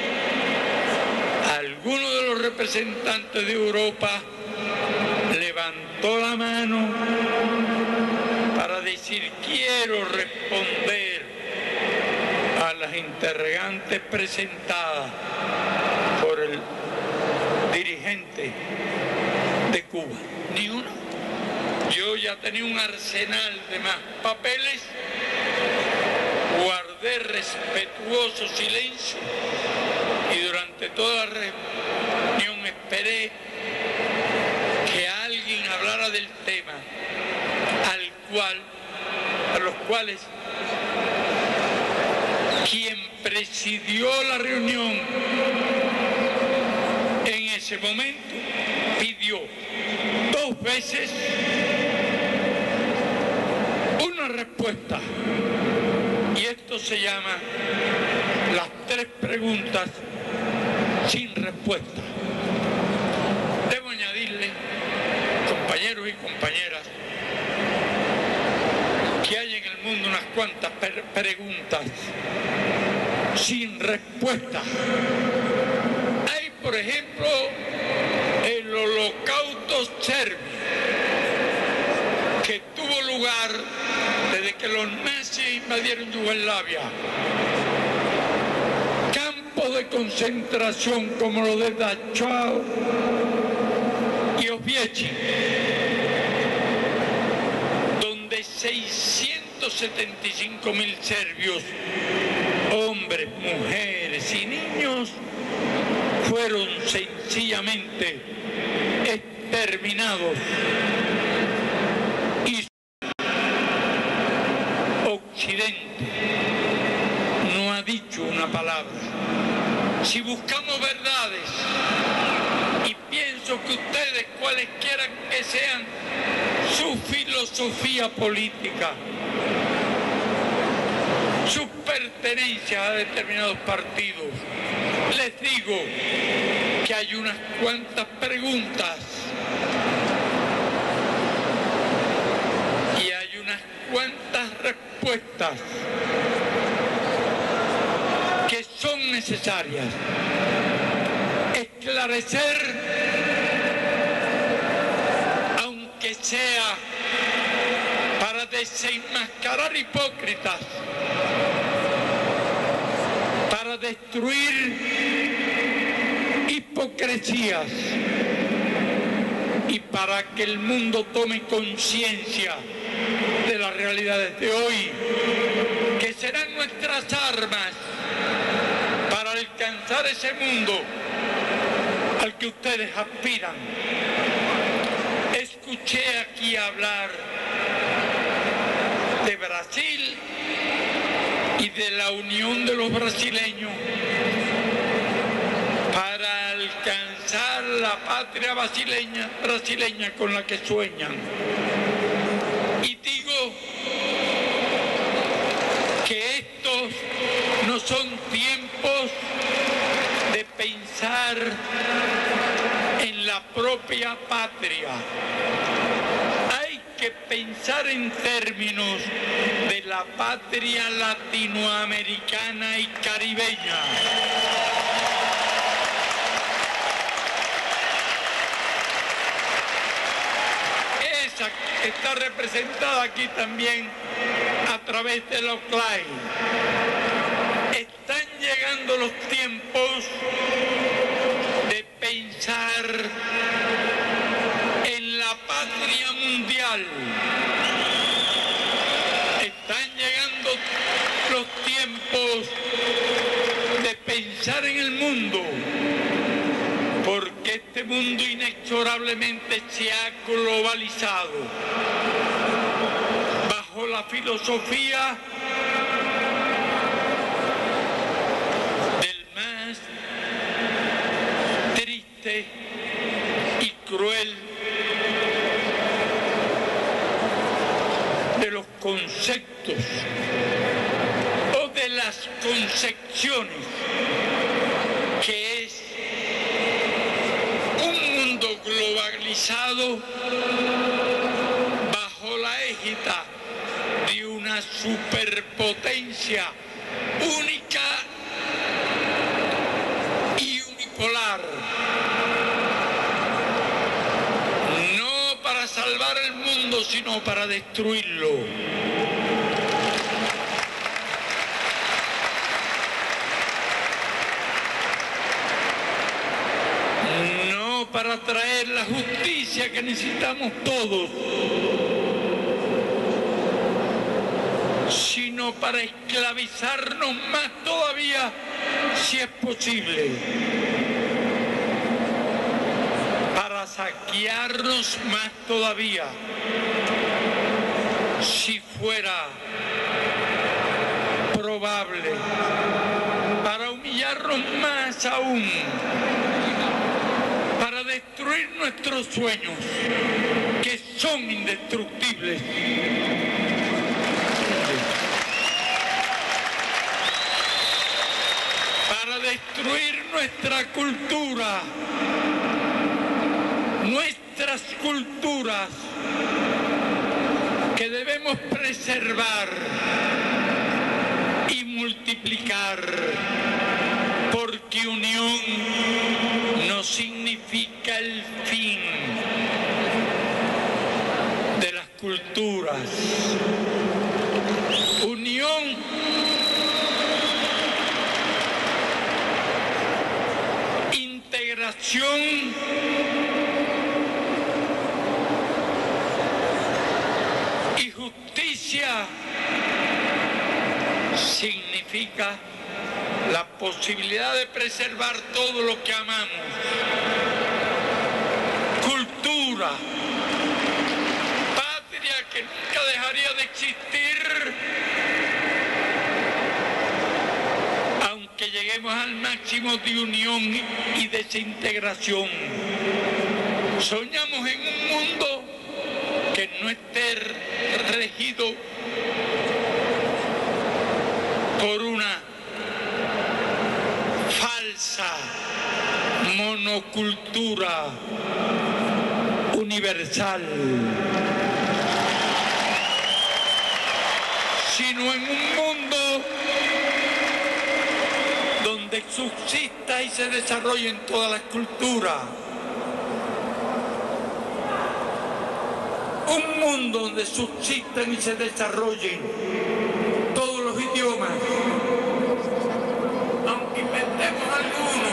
alguno de los representantes de Europa levantó la mano para decir: quiero responder a las interrogantes presentadas por el dirigente de Cuba. Ni uno. Yo ya tenía un arsenal de más papeles, guardé respetuoso silencio y durante toda la reunión esperé que alguien hablara del tema al cual, a los cuales quien presidió la reunión en ese momento pidió dos veces una respuesta, y esto se llama las tres preguntas sin respuesta. Debo añadirle, compañeros y compañeras, que hay en el mundo unas cuantas preguntas sin respuesta. Hay, por ejemplo, el holocausto serbio, que tuvo lugar desde que los nazis invadieron Yugoslavia. Campos de concentración como los de Dachau y Oswiecim, donde seiscientos setenta y cinco mil serbios, hombres, mujeres y niños, fueron sencillamente exterminados. Y Occidente no ha dicho una palabra. Si buscamos verdades, y pienso que ustedes, cualesquiera que sean su filosofía política, sus pertenencias a determinados partidos, les digo que hay unas cuantas preguntas y hay unas cuantas respuestas que son necesarias. Esclarecer, aunque sea para desenmascarar hipócritas, para destruir hipocresías y para que el mundo tome conciencia de las realidades de hoy, que serán nuestras armas para alcanzar ese mundo al que ustedes aspiran. Escuché aquí hablar de Brasil y de la unión de los brasileños para alcanzar la patria brasileña, brasileña con la que sueñan. Y digo que estos no son tiempos de pensar en la propia patria. Hay que pensar en términos de la patria latinoamericana y caribeña. Esa está representada aquí también a través de la O C L A I. Están llegando los tiempos de pensar en la patria mundial. Están llegando los tiempos de pensar en el mundo, porque este mundo inexorablemente se ha globalizado bajo la filosofía del más triste y cruel de los conceptos o de las concepciones, que es un mundo globalizado bajo la égida de una superpotencia única y unipolar, no para salvar el mundo, sino para destruirlo. No para traer la justicia que necesitamos todos, sino para esclavizarnos más todavía, si es posible, para saquearnos más todavía, si fuera probable, para humillarnos más aún, para destruir nuestros sueños, que son indestructibles. Para destruir nuestra cultura, nuestras culturas, que debemos preservar y multiplicar, porque unión no significa el fin de las culturas. Unión integración y justicia significa la posibilidad de preservar todo lo que amamos. Cultura, patria que nunca dejaría de existir, aunque lleguemos al máximo de unión y desintegración. Soñamos en un mundo que no esté regido por una falsa monocultura universal, sino en un mundo donde subsista y se desarrollen todas las culturas. Un mundo donde subsistan y se desarrollen todos los idiomas, aunque inventemos algunos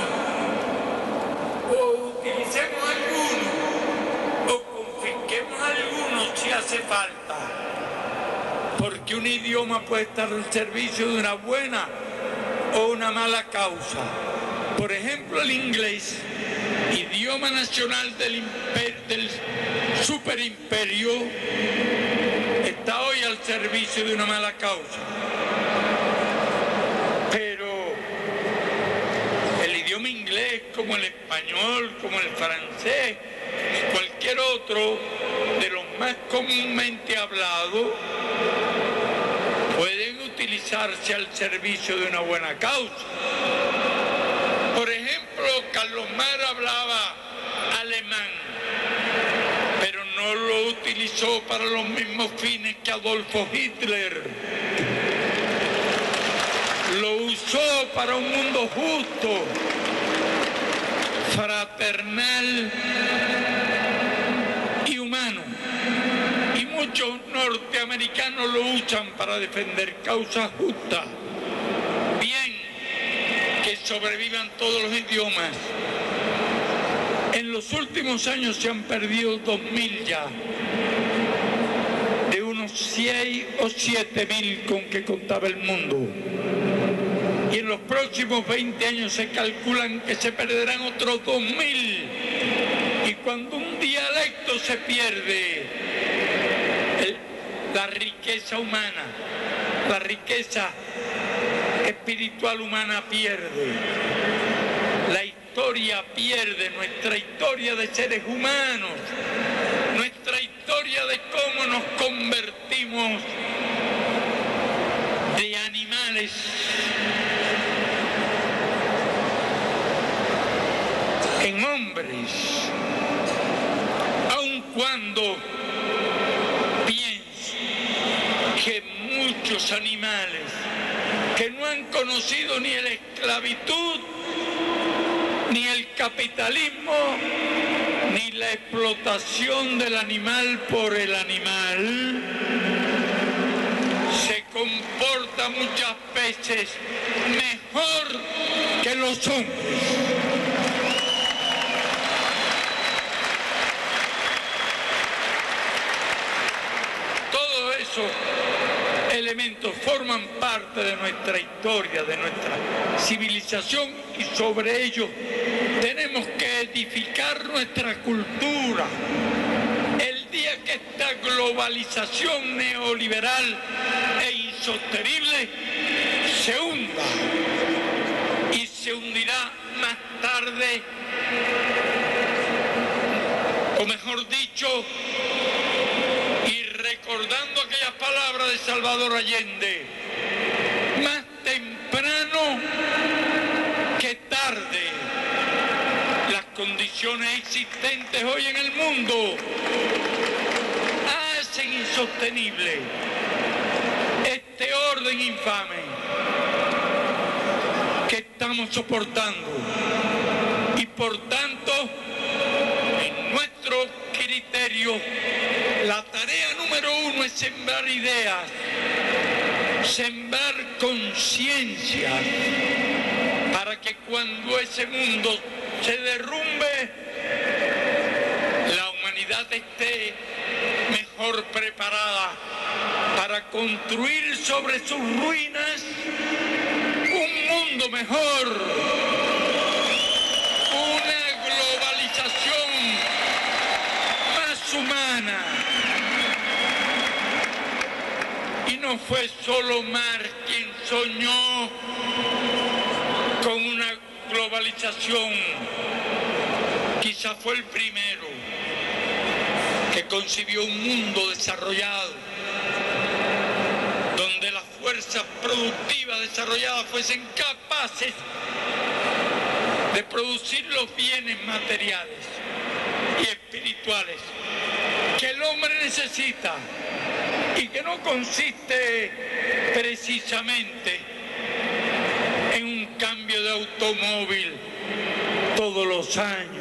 o utilicemos algunos o confisquemos algunos si hace falta, porque un idioma puede estar al servicio de una buena o una mala causa. Por ejemplo, el inglés, idioma nacional del, imper, del superimperio, está hoy al servicio de una mala causa. Pero el idioma inglés, como el español, como el francés, y cualquier otro de los más comúnmente hablados, pueden utilizarse al servicio de una buena causa. Por ejemplo, Carlos Mar hablaba alemán, pero no lo utilizó para los mismos fines que Adolfo Hitler. Lo usó para un mundo justo, fraternal y humano. Y muchos norteamericanos lo usan para defender causas justas. Bien, que sobrevivan todos los idiomas. En los últimos años se han perdido dos mil ya, de unos seis o siete mil con que contaba el mundo. Y en los próximos veinte años se calculan que se perderán otros dos mil. cuando un dialecto se pierde, el, la riqueza humana, la riqueza espiritual humana pierde. La historia pierde, nuestra historia de seres humanos, nuestra historia de cómo nos convertimos de animales en hombres, aun cuando pienso que muchos animales que no han conocido ni la esclavitud, ni el capitalismo, ni la explotación del animal por el animal, se comporta muchas veces mejor que los hombres. Todos esos elementos forman parte de nuestra historia, de nuestra civilización, y sobre ellos tenemos que edificar nuestra cultura. El día que esta globalización neoliberal e insostenible se hunda, y se hundirá más tarde, o mejor dicho, y recordando aquellas palabras de Salvador Allende, más temprano que tarde, las condiciones existentes hoy en el mundo hacen insostenible este orden infame que estamos soportando, y por tanto, en nuestro criterio, la tarea número uno es sembrar ideas, sembrar conciencia, para que cuando ese mundo se derrumbe, la humanidad esté mejor preparada para construir sobre sus ruinas un mundo mejor, una globalización más humana. Y no fue solo Marx quien soñó con una globalización, quizá fue el primero que concibió un mundo desarrollado, donde las fuerzas productivas desarrolladas fuesen capaces de producir los bienes materiales y espirituales que el hombre necesita, y que no consiste precisamente en un cambio de automóvil todos los años,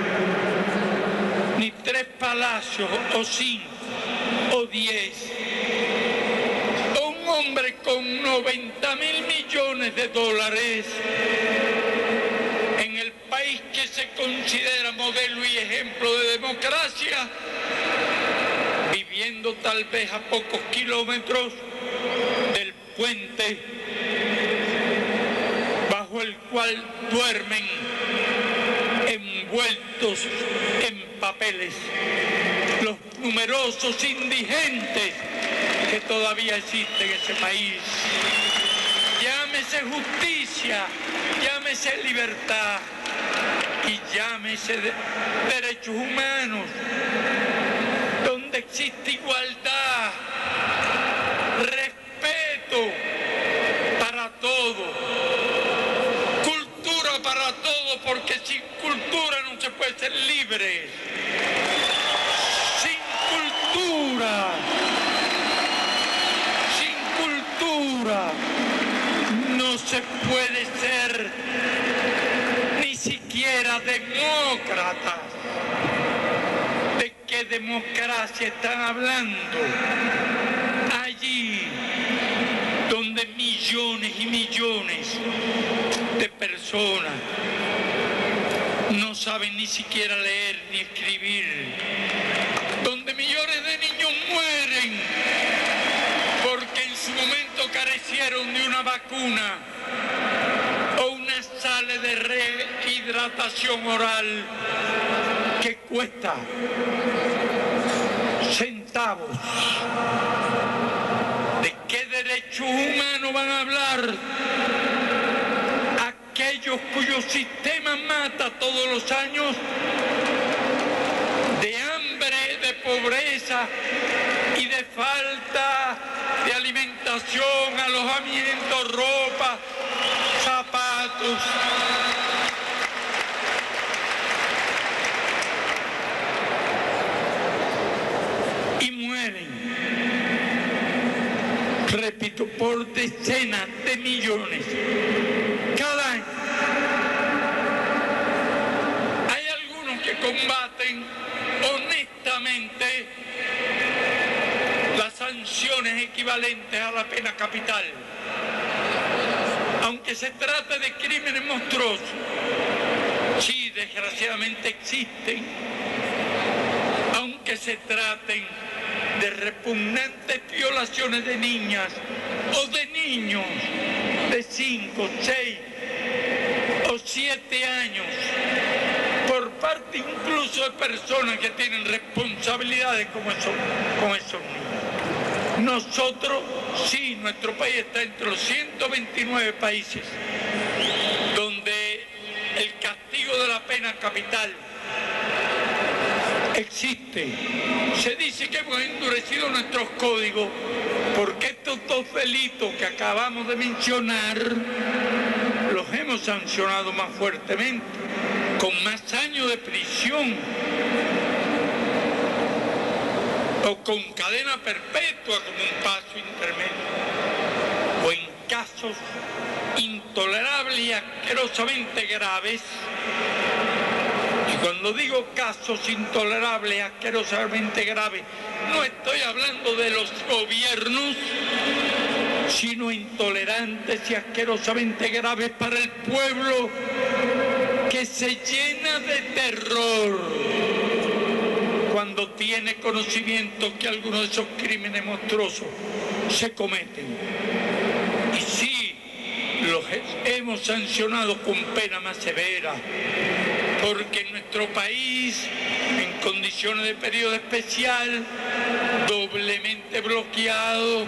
ni tres palacios o cinco o diez, o un hombre con noventa mil millones de dólares en el país que se considera modelo y ejemplo de democracia, viviendo tal vez a pocos kilómetros del puente bajo el cual duermen envueltos en papeles los numerosos indigentes que todavía existen en ese país. Llámese justicia, llámese libertad y llámese de derechos humanos, donde existe igualdad, respeto para todo, cultura para todo, porque sin cultura no se puede ser libre. Sin cultura, sin cultura no se puede ser ni siquiera demócratas. ¿De qué democracia están hablando? Allí donde millones y millones de personas no saben ni siquiera leer ni escribir, donde millones de niños mueren porque en su momento carecieron de una vacuna o una sala de rehidratación oral que cuesta centavos. ¿De qué derechos humanos van a hablar aquellos cuyo sistema mata todos los años de hambre, de pobreza y de falta de alimentación, alojamiento, ropa, zapatos? Y mueren, repito, por decenas de millones cada año. Hay algunos que combaten honestamente las sanciones equivalentes a la pena capital, aunque se trate de crímenes monstruosos. Sí, desgraciadamente existen, aunque se traten de repugnantes violaciones de niñas o de niños de cinco, seis o siete años, por parte incluso de personas que tienen responsabilidades como esos, con esos niños. Nosotros, sí, nuestro país está entre los ciento veintinueve países donde el castigo de la pena capital existe. Se dice que hemos endurecido nuestros códigos porque estos dos delitos que acabamos de mencionar los hemos sancionado más fuertemente, con más años de prisión o con cadena perpetua como un paso intermedio, o en casos intolerables y asquerosamente graves. Y cuando digo casos intolerables, asquerosamente graves, no estoy hablando de los gobiernos, sino intolerantes y asquerosamente graves para el pueblo, que se llena de terror cuando tiene conocimiento que algunos de esos crímenes monstruosos se cometen. Y sí, los hemos sancionado con pena más severa, porque en nuestro país, en condiciones de periodo especial, doblemente bloqueado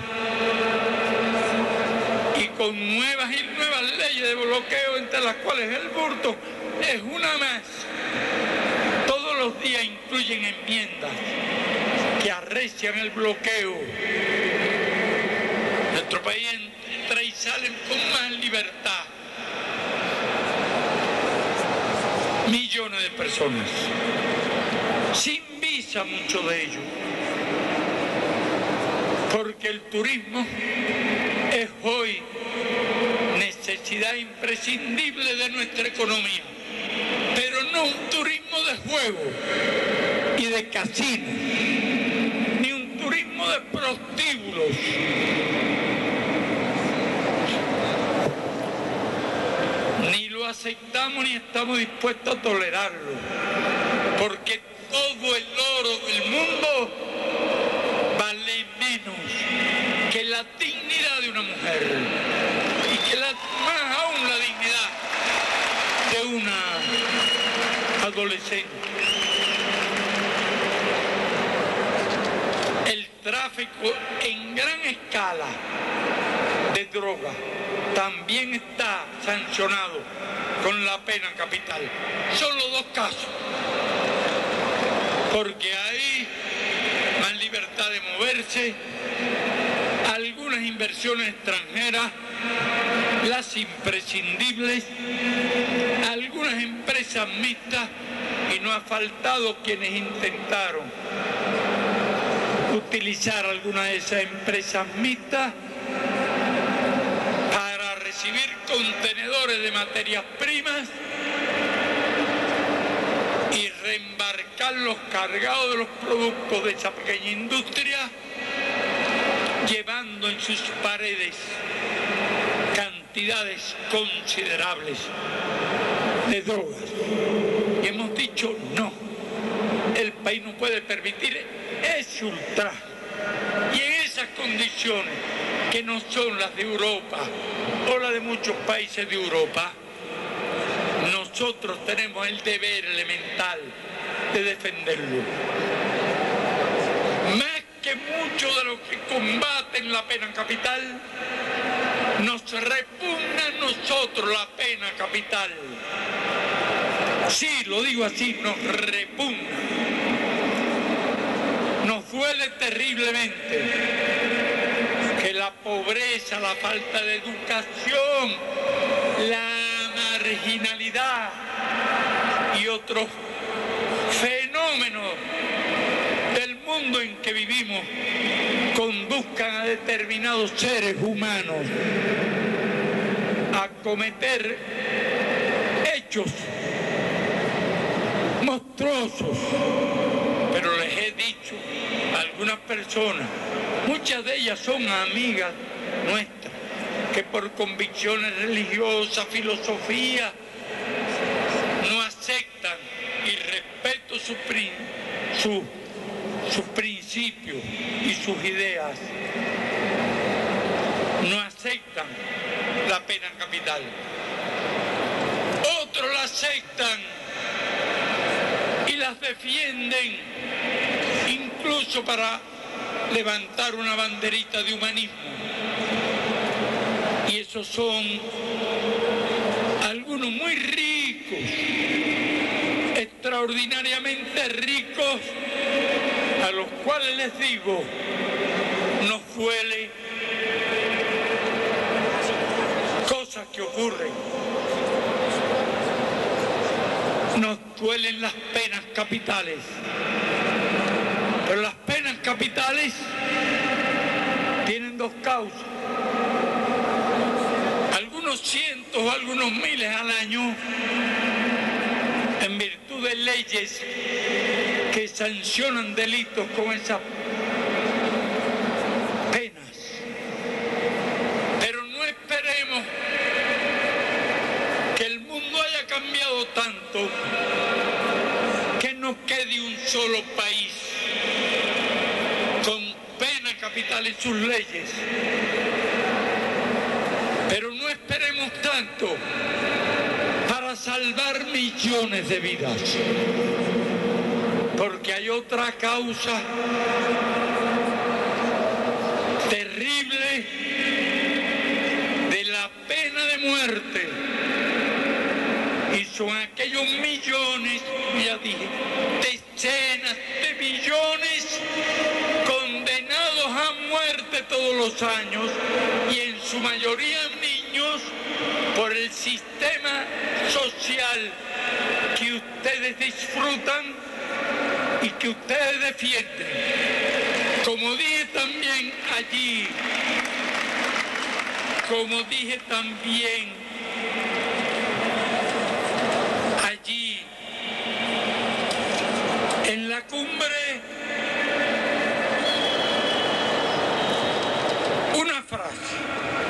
y con nuevas y nuevas leyes de bloqueo, entre las cuales el hurto es una más, todos los días incluyen enmiendas que arrecian el bloqueo. Nuestro país entra y sale con más libertad millones de personas, sin visa muchos de ellos, porque el turismo es hoy necesidad imprescindible de nuestra economía, pero no un turismo de juego y de casino, ni un turismo de prostíbulos. Ni lo aceptamos ni estamos dispuestos a tolerarlo, porque todo el oro del mundo vale menos que la dignidad de una mujer, y que la, más aún la dignidad de una adolescente. El tráfico en gran escala de droga también está sancionado con la pena capital. Son los dos casos, porque hay más libertad de moverse, algunas inversiones extranjeras, las imprescindibles, algunas empresas mixtas, y no ha faltado quienes intentaron utilizar alguna de esas empresas mixtas para recibir contenedores de materias primas y reembarcarlos cargados de los productos de esa pequeña industria, llevando en sus paredes cantidades considerables de drogas. Y hemos dicho no, el país no puede permitir ese ultraje. Y en esas condiciones, que no son las de Europa o las de muchos países de Europa, nosotros tenemos el deber elemental de defenderlo. Más que muchos de los que combaten la pena capital, nos repugna a nosotros la pena capital. Sí, lo digo así, nos repugna. Nos duele terriblemente que la pobreza, la falta de educación, la marginalidad y otros fenómenos del mundo en que vivimos conduzcan a determinados seres humanos a cometer hechos monstruosos. Pero les he dicho a algunas personas, muchas de ellas son amigas nuestras, que por convicciones religiosas, filosofía, no aceptan, y respeto sus su, sus principios y sus ideas, no aceptan la pena capital. Otros la aceptan y las defienden, incluso para levantar una banderita de humanismo. Y esos son algunos muy ricos, extraordinariamente ricos, a los cuales les digo, nos duele cosas que ocurren. Nos duelen las penas capitales, pero las penas capitales tienen dos causas. Algunos cientos o algunos miles al año, en virtud de leyes que sancionan delitos con esas penas. Pero no esperemos que el mundo haya cambiado tanto que no quede un solo país con pena capital en sus leyes. Pero no esperemos tanto para salvar millones de vidas, porque hay otra causa terrible de la pena de muerte, y son aquellos millones, ya dije, decenas de millones condenados a muerte todos los años, y en su mayoría niños, por el sistema social que ustedes disfrutan y que ustedes defienden. Como dije también allí, como dije también allí en la cumbre, una frase.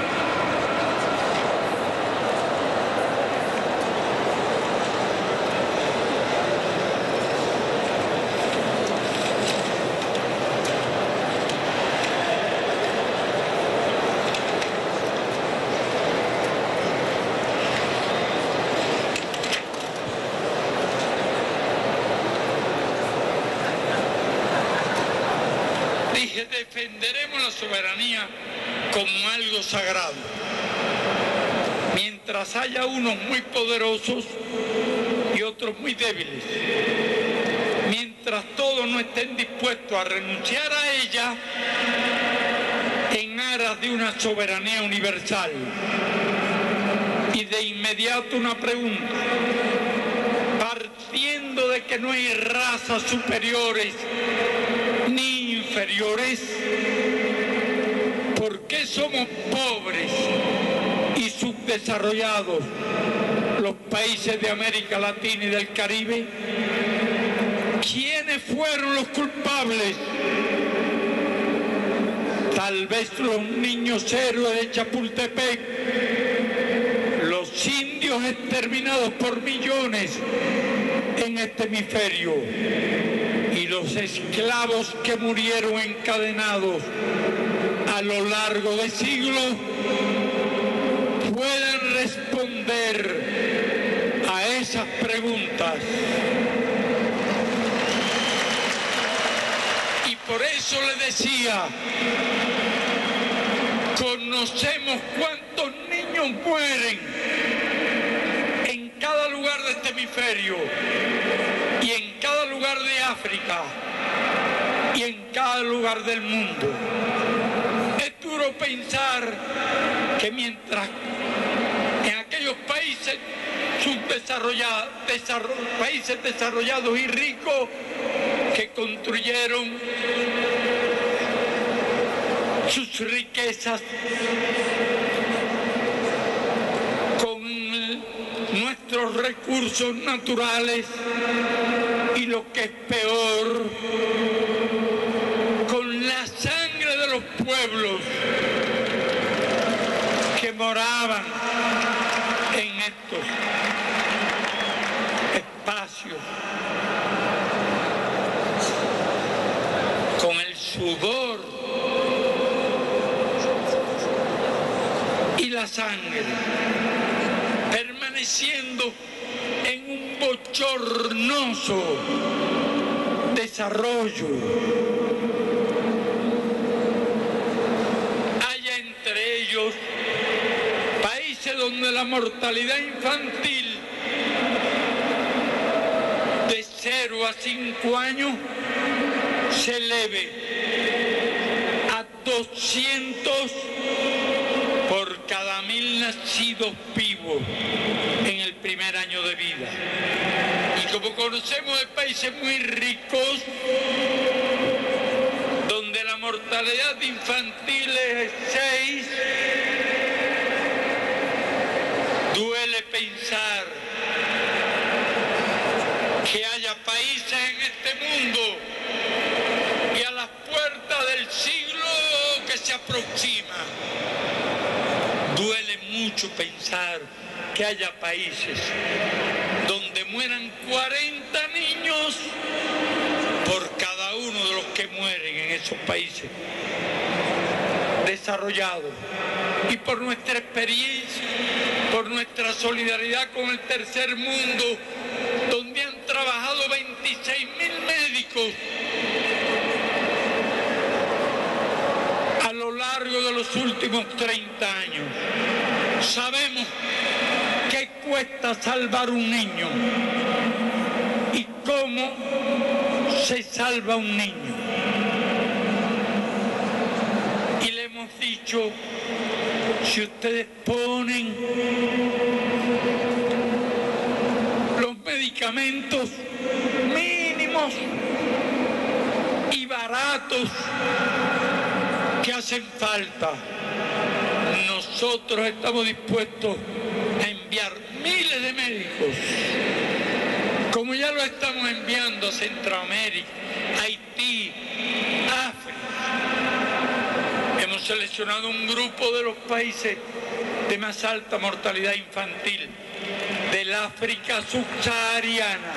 Defenderemos la soberanía como algo sagrado. Mientras haya unos muy poderosos y otros muy débiles, mientras todos no estén dispuestos a renunciar a ella en aras de una soberanía universal. Y de inmediato una pregunta, partiendo de que no hay razas superiores ni inferiores, ¿por qué somos pobres y subdesarrollados los países de América Latina y del Caribe? ¿Quiénes fueron los culpables? Tal vez los niños héroes de Chapultepec, los indios exterminados por millones en este hemisferio, y los esclavos que murieron encadenados a lo largo de siglos, pueden responder a esas preguntas. por eso le decía, conocemos cuántos niños mueren en cada lugar de este hemisferio y en cada lugar de África y en cada lugar del mundo. Es duro pensar que mientras en aquellos países subdesarrollados, desarroll, países desarrollados y ricos que construyeron sus riquezas con nuestros recursos naturales y lo que es peor, con la sangre de los pueblos que moraban en estos espacios, con el sudor y la sangre, permaneciendo en un bochornoso desarrollo. Hay entre ellos países donde la mortalidad infantil de cero a cinco años se eleve a doscientos por cada mil nacidos vivos en el primer año de vida. Y como conocemos de países muy ricos, donde la mortalidad infantil es seis, duele pensar que haya países en este mundo y a las puertas del siglo que se aproxima. Duele mucho pensar que haya países donde mueran cuarenta niños por cada uno de los que mueren en esos países desarrollados. Y por nuestra experiencia, por nuestra solidaridad con el tercer mundo, donde han trabajado veintiséis mil médicos a lo largo de los últimos treinta años. Sabemos qué cuesta salvar un niño y cómo se salva un niño. Y le hemos dicho, si ustedes ponen los medicamentos mínimos y baratos que hacen falta, nosotros estamos dispuestos a enviar miles de médicos, como ya lo estamos enviando a Centroamérica, Haití, África. Hemos seleccionado un grupo de los países de más alta mortalidad infantil del África subsahariana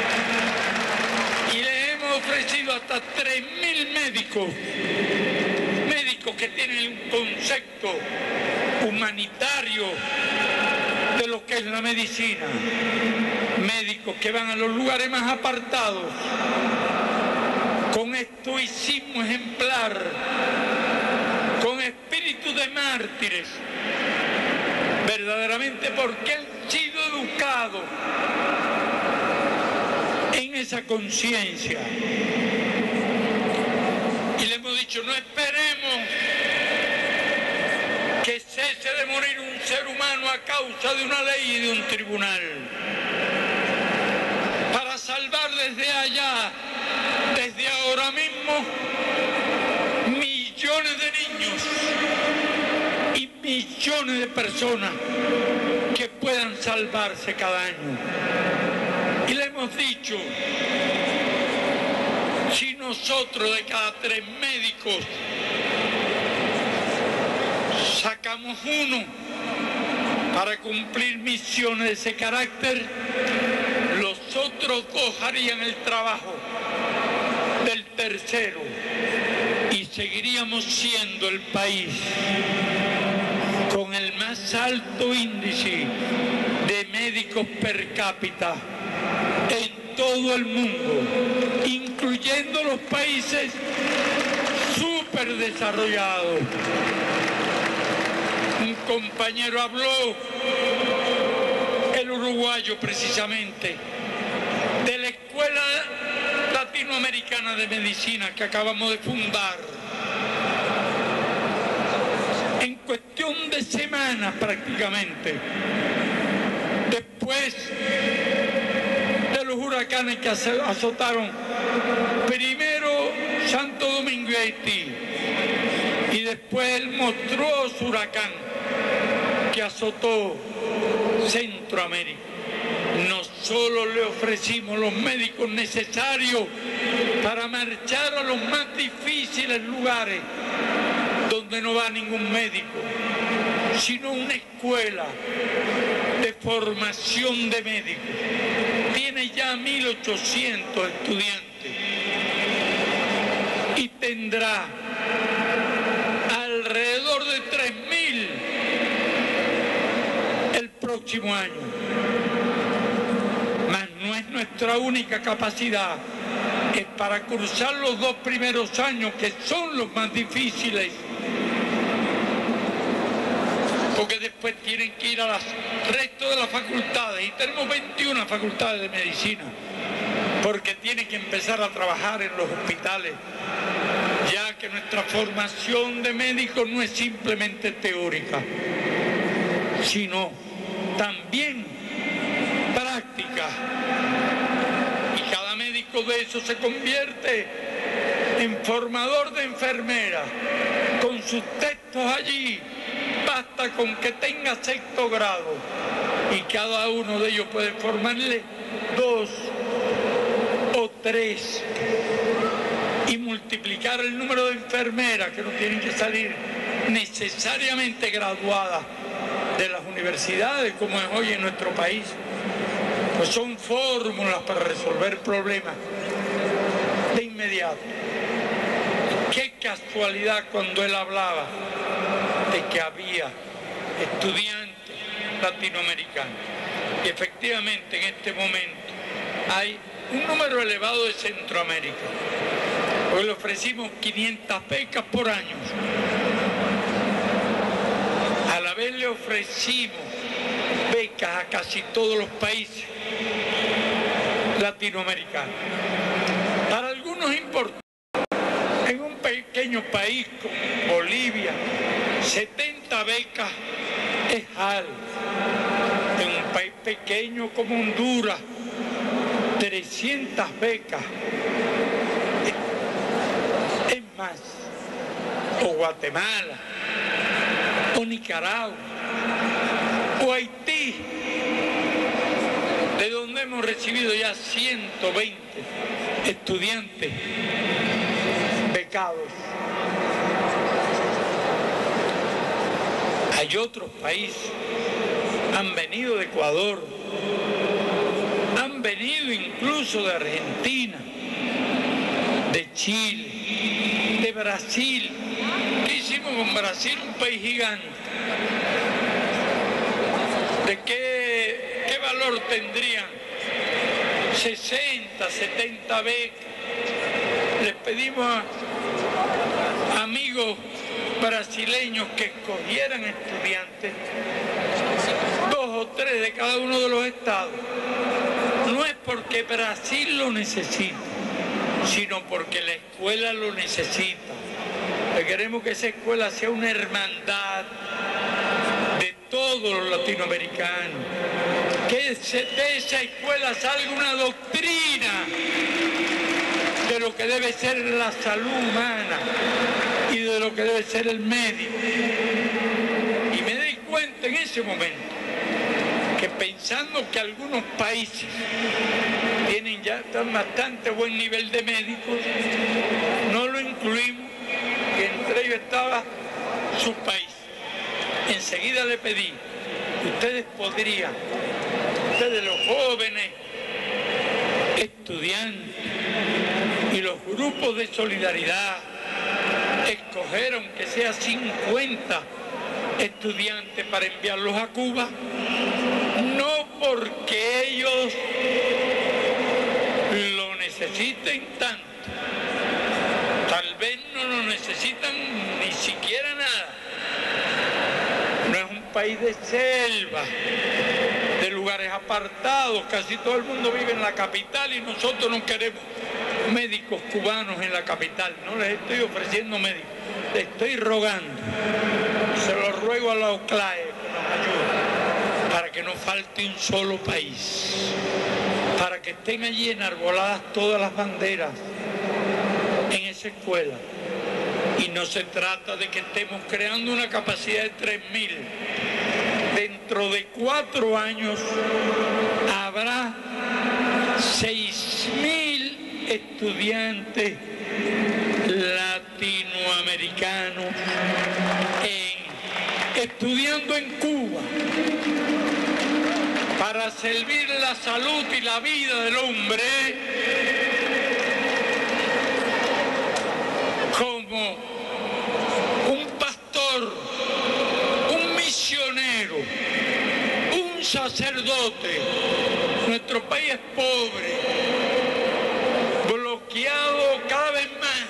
y les hemos ofrecido hasta tres mil médicos, médicos que tienen un concepto humanitario de lo que es la medicina, médicos que van a los lugares más apartados con estoicismo ejemplar, con espíritu de mártires, verdaderamente porque han sido educados en esa conciencia. Y le hemos dicho, no esperemos que cese de morir un ser humano a causa de una ley y de un tribunal, para salvar desde allá, desde ahora mismo, millones de niños y millones de personas que puedan salvarse cada año. Y le hemos dicho, si nosotros de cada tres médicos sacamos uno para cumplir misiones de ese carácter, los otros dos harían el trabajo del tercero y seguiríamos siendo el país con el más alto índice de médicos per cápita en todo el mundo, incluso incluyendo los países súper desarrollados. Un compañero habló, el uruguayo precisamente, de la Escuela Latinoamericana de Medicina que acabamos de fundar. En cuestión de semanas prácticamente, después de los huracanes que azotaron primero Santo Domingo y Haití, y después el monstruoso huracán que azotó Centroamérica, no solo le ofrecimos los médicos necesarios para marchar a los más difíciles lugares donde no va ningún médico, sino una escuela de formación de médicos. Tiene ya mil ochocientos estudiantes y tendrá alrededor de tres mil el próximo año. Mas no es nuestra única capacidad, es para cursar los dos primeros años, que son los más difíciles, porque después tienen que ir al resto de las facultades, y tenemos veintiuna facultades de medicina, porque tienen que empezar a trabajar en los hospitales, ya que nuestra formación de médicos no es simplemente teórica, sino también práctica. Y cada médico de eso se convierte en formador de enfermeras, con sus textos allí. Basta con que tenga sexto grado y cada uno de ellos puede formarle dos o tres y multiplicar el número de enfermeras que no tienen que salir necesariamente graduadas de las universidades, como es hoy en nuestro país. Pues son fórmulas para resolver problemas de inmediato. Qué casualidad cuando él hablaba de que había estudiantes latinoamericanos. Y efectivamente en este momento hay un número elevado de Centroamérica. Hoy le ofrecimos quinientas becas por año. A la vez le ofrecimos becas a casi todos los países latinoamericanos. Para algunos importantes, en un pequeño país como Bolivia, setenta becas es algo. En un país pequeño como Honduras, trescientas becas es más. O Guatemala, o Nicaragua, o Haití, de donde hemos recibido ya ciento veinte estudiantes becados. Hay otros países, han venido de Ecuador, han venido incluso de Argentina, de Chile, de Brasil. ¿Qué hicimos con Brasil? Un país gigante. ¿De qué, qué valor tendrían? sesenta, setenta becas. Les pedimos a amigos brasileños que escogieran estudiantes, dos o tres de cada uno de los estados. No es porque Brasil lo necesita, sino porque la escuela lo necesita. Queremos que esa escuela sea una hermandad de todos los latinoamericanos, que de esa escuela salga una doctrina de lo que debe ser la salud humana y de lo que debe ser el médico. Y me di cuenta en ese momento que, pensando que algunos países tienen ya bastante buen nivel de médicos, no lo incluimos, y entre ellos estaba su país. Enseguida le pedí, ustedes podrían, ustedes los jóvenes, estudiantes y los grupos de solidaridad, escoger aunque sea cincuenta estudiantes para enviarlos a Cuba, no porque ellos lo necesiten tanto, país de selva, de lugares apartados. Casi todo el mundo vive en la capital y nosotros no queremos médicos cubanos en la capital. No les estoy ofreciendo médicos, les estoy rogando, se lo ruego a la OCLAE que nos ayude para que no falte un solo país, para que estén allí enarboladas todas las banderas en esa escuela. Y no se trata de que estemos creando una capacidad de tres mil. Dentro de cuatro años habrá seis mil estudiantes latinoamericanos en, estudiando en Cuba para servir la salud y la vida del hombre como un pastor, un misionero, un sacerdote. Nuestro país es pobre, bloqueado cada vez más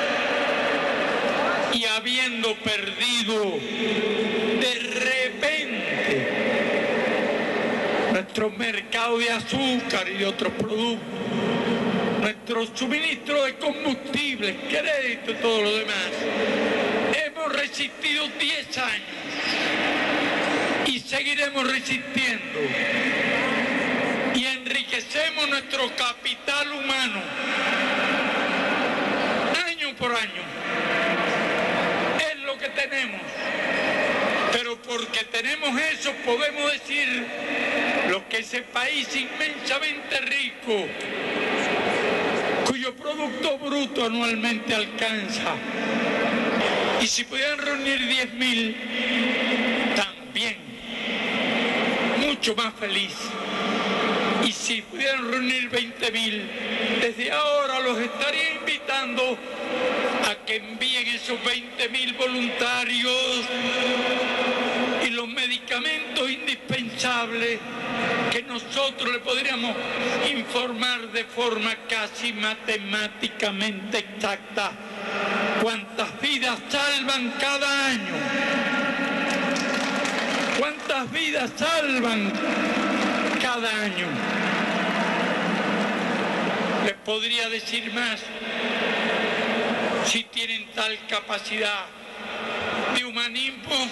y habiendo perdido de repente nuestro mercado de azúcar y de otros productos, nuestro suministro de combustibles, crédito y todo lo demás. Hemos resistido diez años y seguiremos resistiendo. Y enriquecemos nuestro capital humano año por año. Es lo que tenemos. Pero porque tenemos eso podemos decir lo que ese país inmensamente rico, cuyo Producto Bruto anualmente alcanza. Y si pudieran reunir diez mil, también, mucho más feliz. Y si pudieran reunir veinte mil, desde ahora los estaría invitando a que envíen esos veinte mil voluntarios y los medicamentos indispensables que nosotros le podríamos informar de forma casi matemáticamente exacta cuántas vidas salvan cada año, cuántas vidas salvan cada año. Les podría decir más si tienen tal capacidad de humanismo.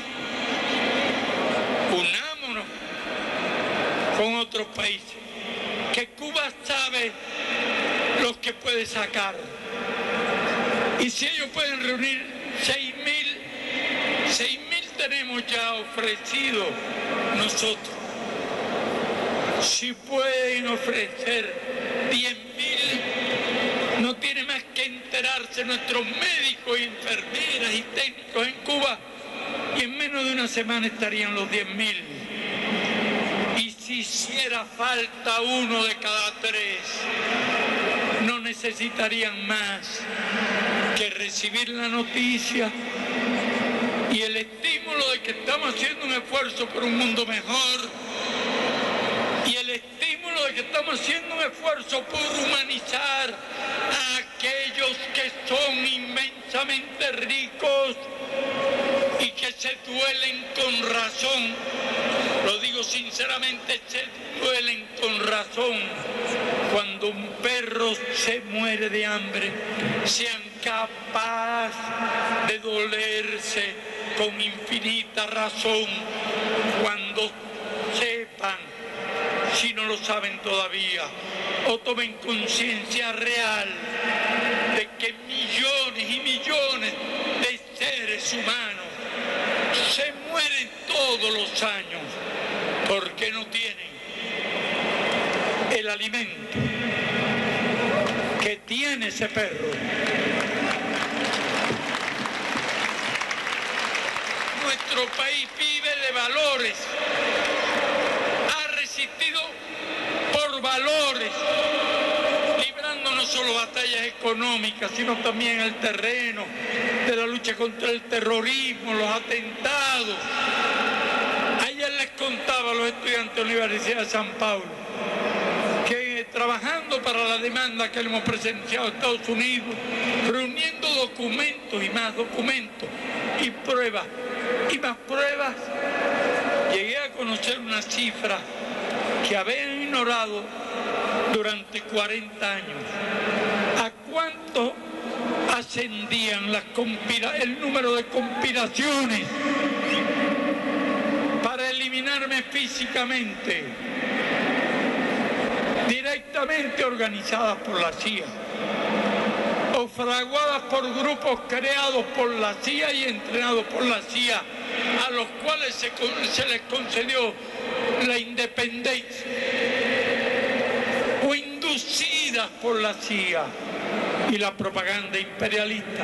Unámonos con otros países, que Cuba sabe lo que puede sacar. Y si ellos pueden reunir seis mil, seis mil tenemos ya ofrecido nosotros. Si pueden ofrecer diez mil, no tiene más que enterarse nuestros médicos y enfermeras y técnicos en Cuba, y en menos de una semana estarían los diez mil. Y si hiciera falta uno de cada tres, no necesitarían más que recibir la noticia y el estímulo de que estamos haciendo un esfuerzo por un mundo mejor, y el estímulo de que estamos haciendo un esfuerzo por humanizar a aquellos que son inmensamente ricos y que se duelen con razón. Lo digo sinceramente, se duelen con razón cuando un perro se muere de hambre. Sean capaces de dolerse con infinita razón cuando sepan, si no lo saben todavía, o tomen conciencia real de que millones y millones de seres humanos se mueren todos los años porque no tienen el alimento que tiene ese perro. Nuestro país vive de valores, ha resistido por valores, librando no solo batallas económicas, sino también el terreno de la lucha contra el terrorismo, los atentados. Ayer les contaba a los estudiantes de la Universidad de San Pablo que trabajando para la demanda que le hemos presenciado a Estados Unidos, reuniendo documentos y más documentos y pruebas y más pruebas, conocer una cifra que habían ignorado durante cuarenta años. ¿A cuánto ascendían las conspira- el número de conspiraciones para eliminarme físicamente, directamente organizadas por la C I A o fraguadas por grupos creados por la C I A y entrenados por la C I A, a los cuales se, se les concedió la independencia, o inducidas por la C I A y la propaganda imperialista?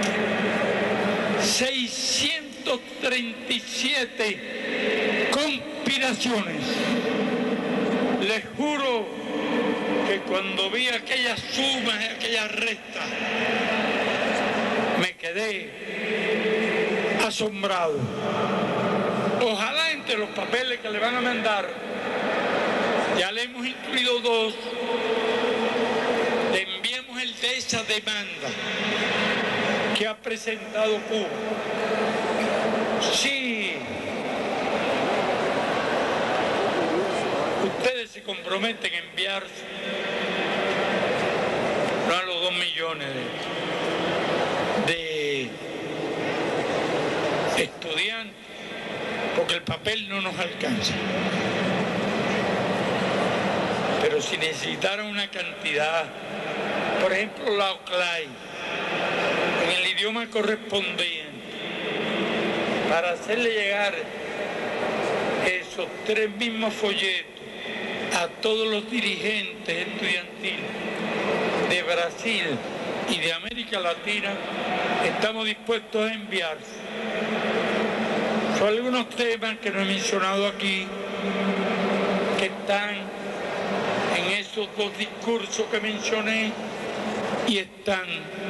seiscientas treinta y siete conspiraciones. Les juro que cuando vi aquellas sumas y aquellas restas, me quedé asombrado. Ojalá entre los papeles que le van a mandar, ya le hemos incluido dos, le enviemos el de esa demanda que ha presentado Cuba. Sí, ustedes se comprometen a enviar no a los dos millones de, de estudiantes, porque el papel no nos alcanza. Pero si necesitaran una cantidad, por ejemplo la OCLAI, en el idioma correspondiente, para hacerle llegar esos tres mismos folletos a todos los dirigentes estudiantiles de Brasil y de América Latina, estamos dispuestos a enviar. Son algunos temas que no he mencionado aquí, que están en esos dos discursos que mencioné y están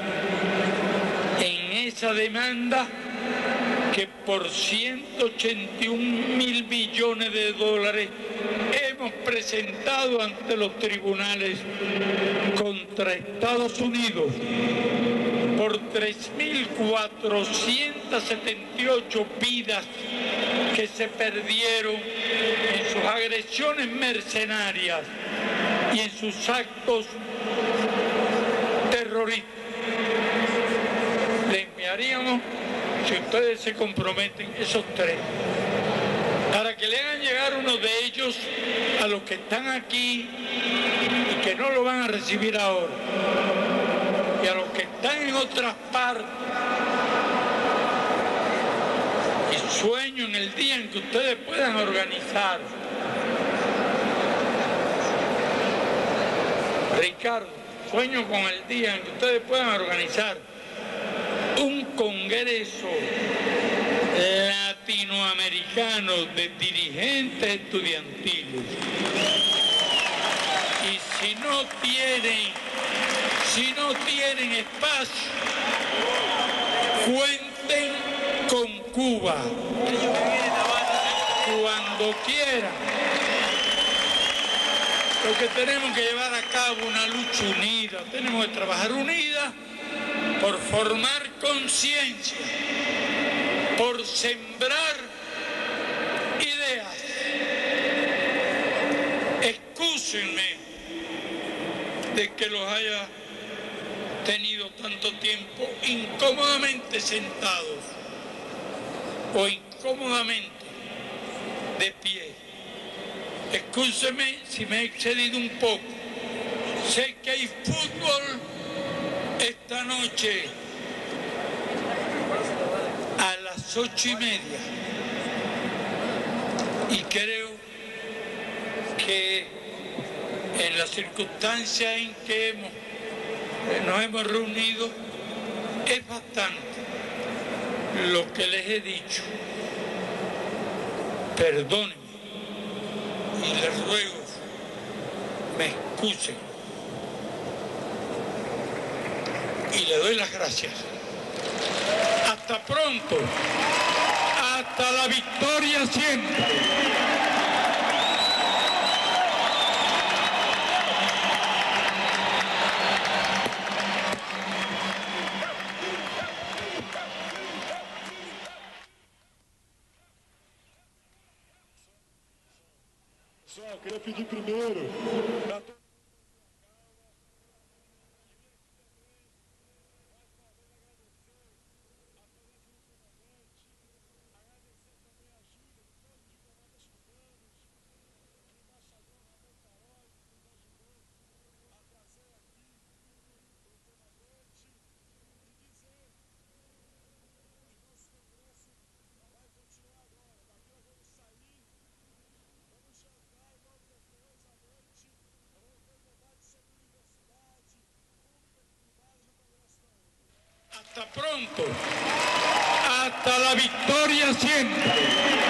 en esa demanda que por ciento ochenta y un mil millones de dólares hemos presentado ante los tribunales contra Estados Unidos por tres mil cuatrocientas setenta y ocho vidas que se perdieron en sus agresiones mercenarias y en sus actos terroristas. Le enviaríamos, si ustedes se comprometen, esos tres, para que le hagan llegar uno de ellos a los que están aquí y que no lo van a recibir ahora, y a los que están en otras partes. Y sueño en el día en que ustedes puedan organizar, Ricardo, sueño con el día en que ustedes puedan organizar un congreso latinoamericano de dirigentes estudiantiles. Y si no tienen, si no tienen espacio, cuenten con Cuba cuando quieran. Porque tenemos que llevar a cabo una lucha unida, tenemos que trabajar unida por formar conciencia, por sembrar ideas. Excúsenme de que los haya tenido tanto tiempo incómodamente sentados o incómodamente de pie. Excúsenme si me he excedido un poco. Sé que hay fútbol esta noche a las ocho y media y creo que en las circunstancias en que hemos, eh, nos hemos reunido es bastante lo que les he dicho. Perdónenme y les ruego me excusen y le doy las gracias. Hasta pronto, hasta la victoria siempre. Pessoal, queria pedir primeiro para todos. Hasta pronto, hasta la victoria siempre.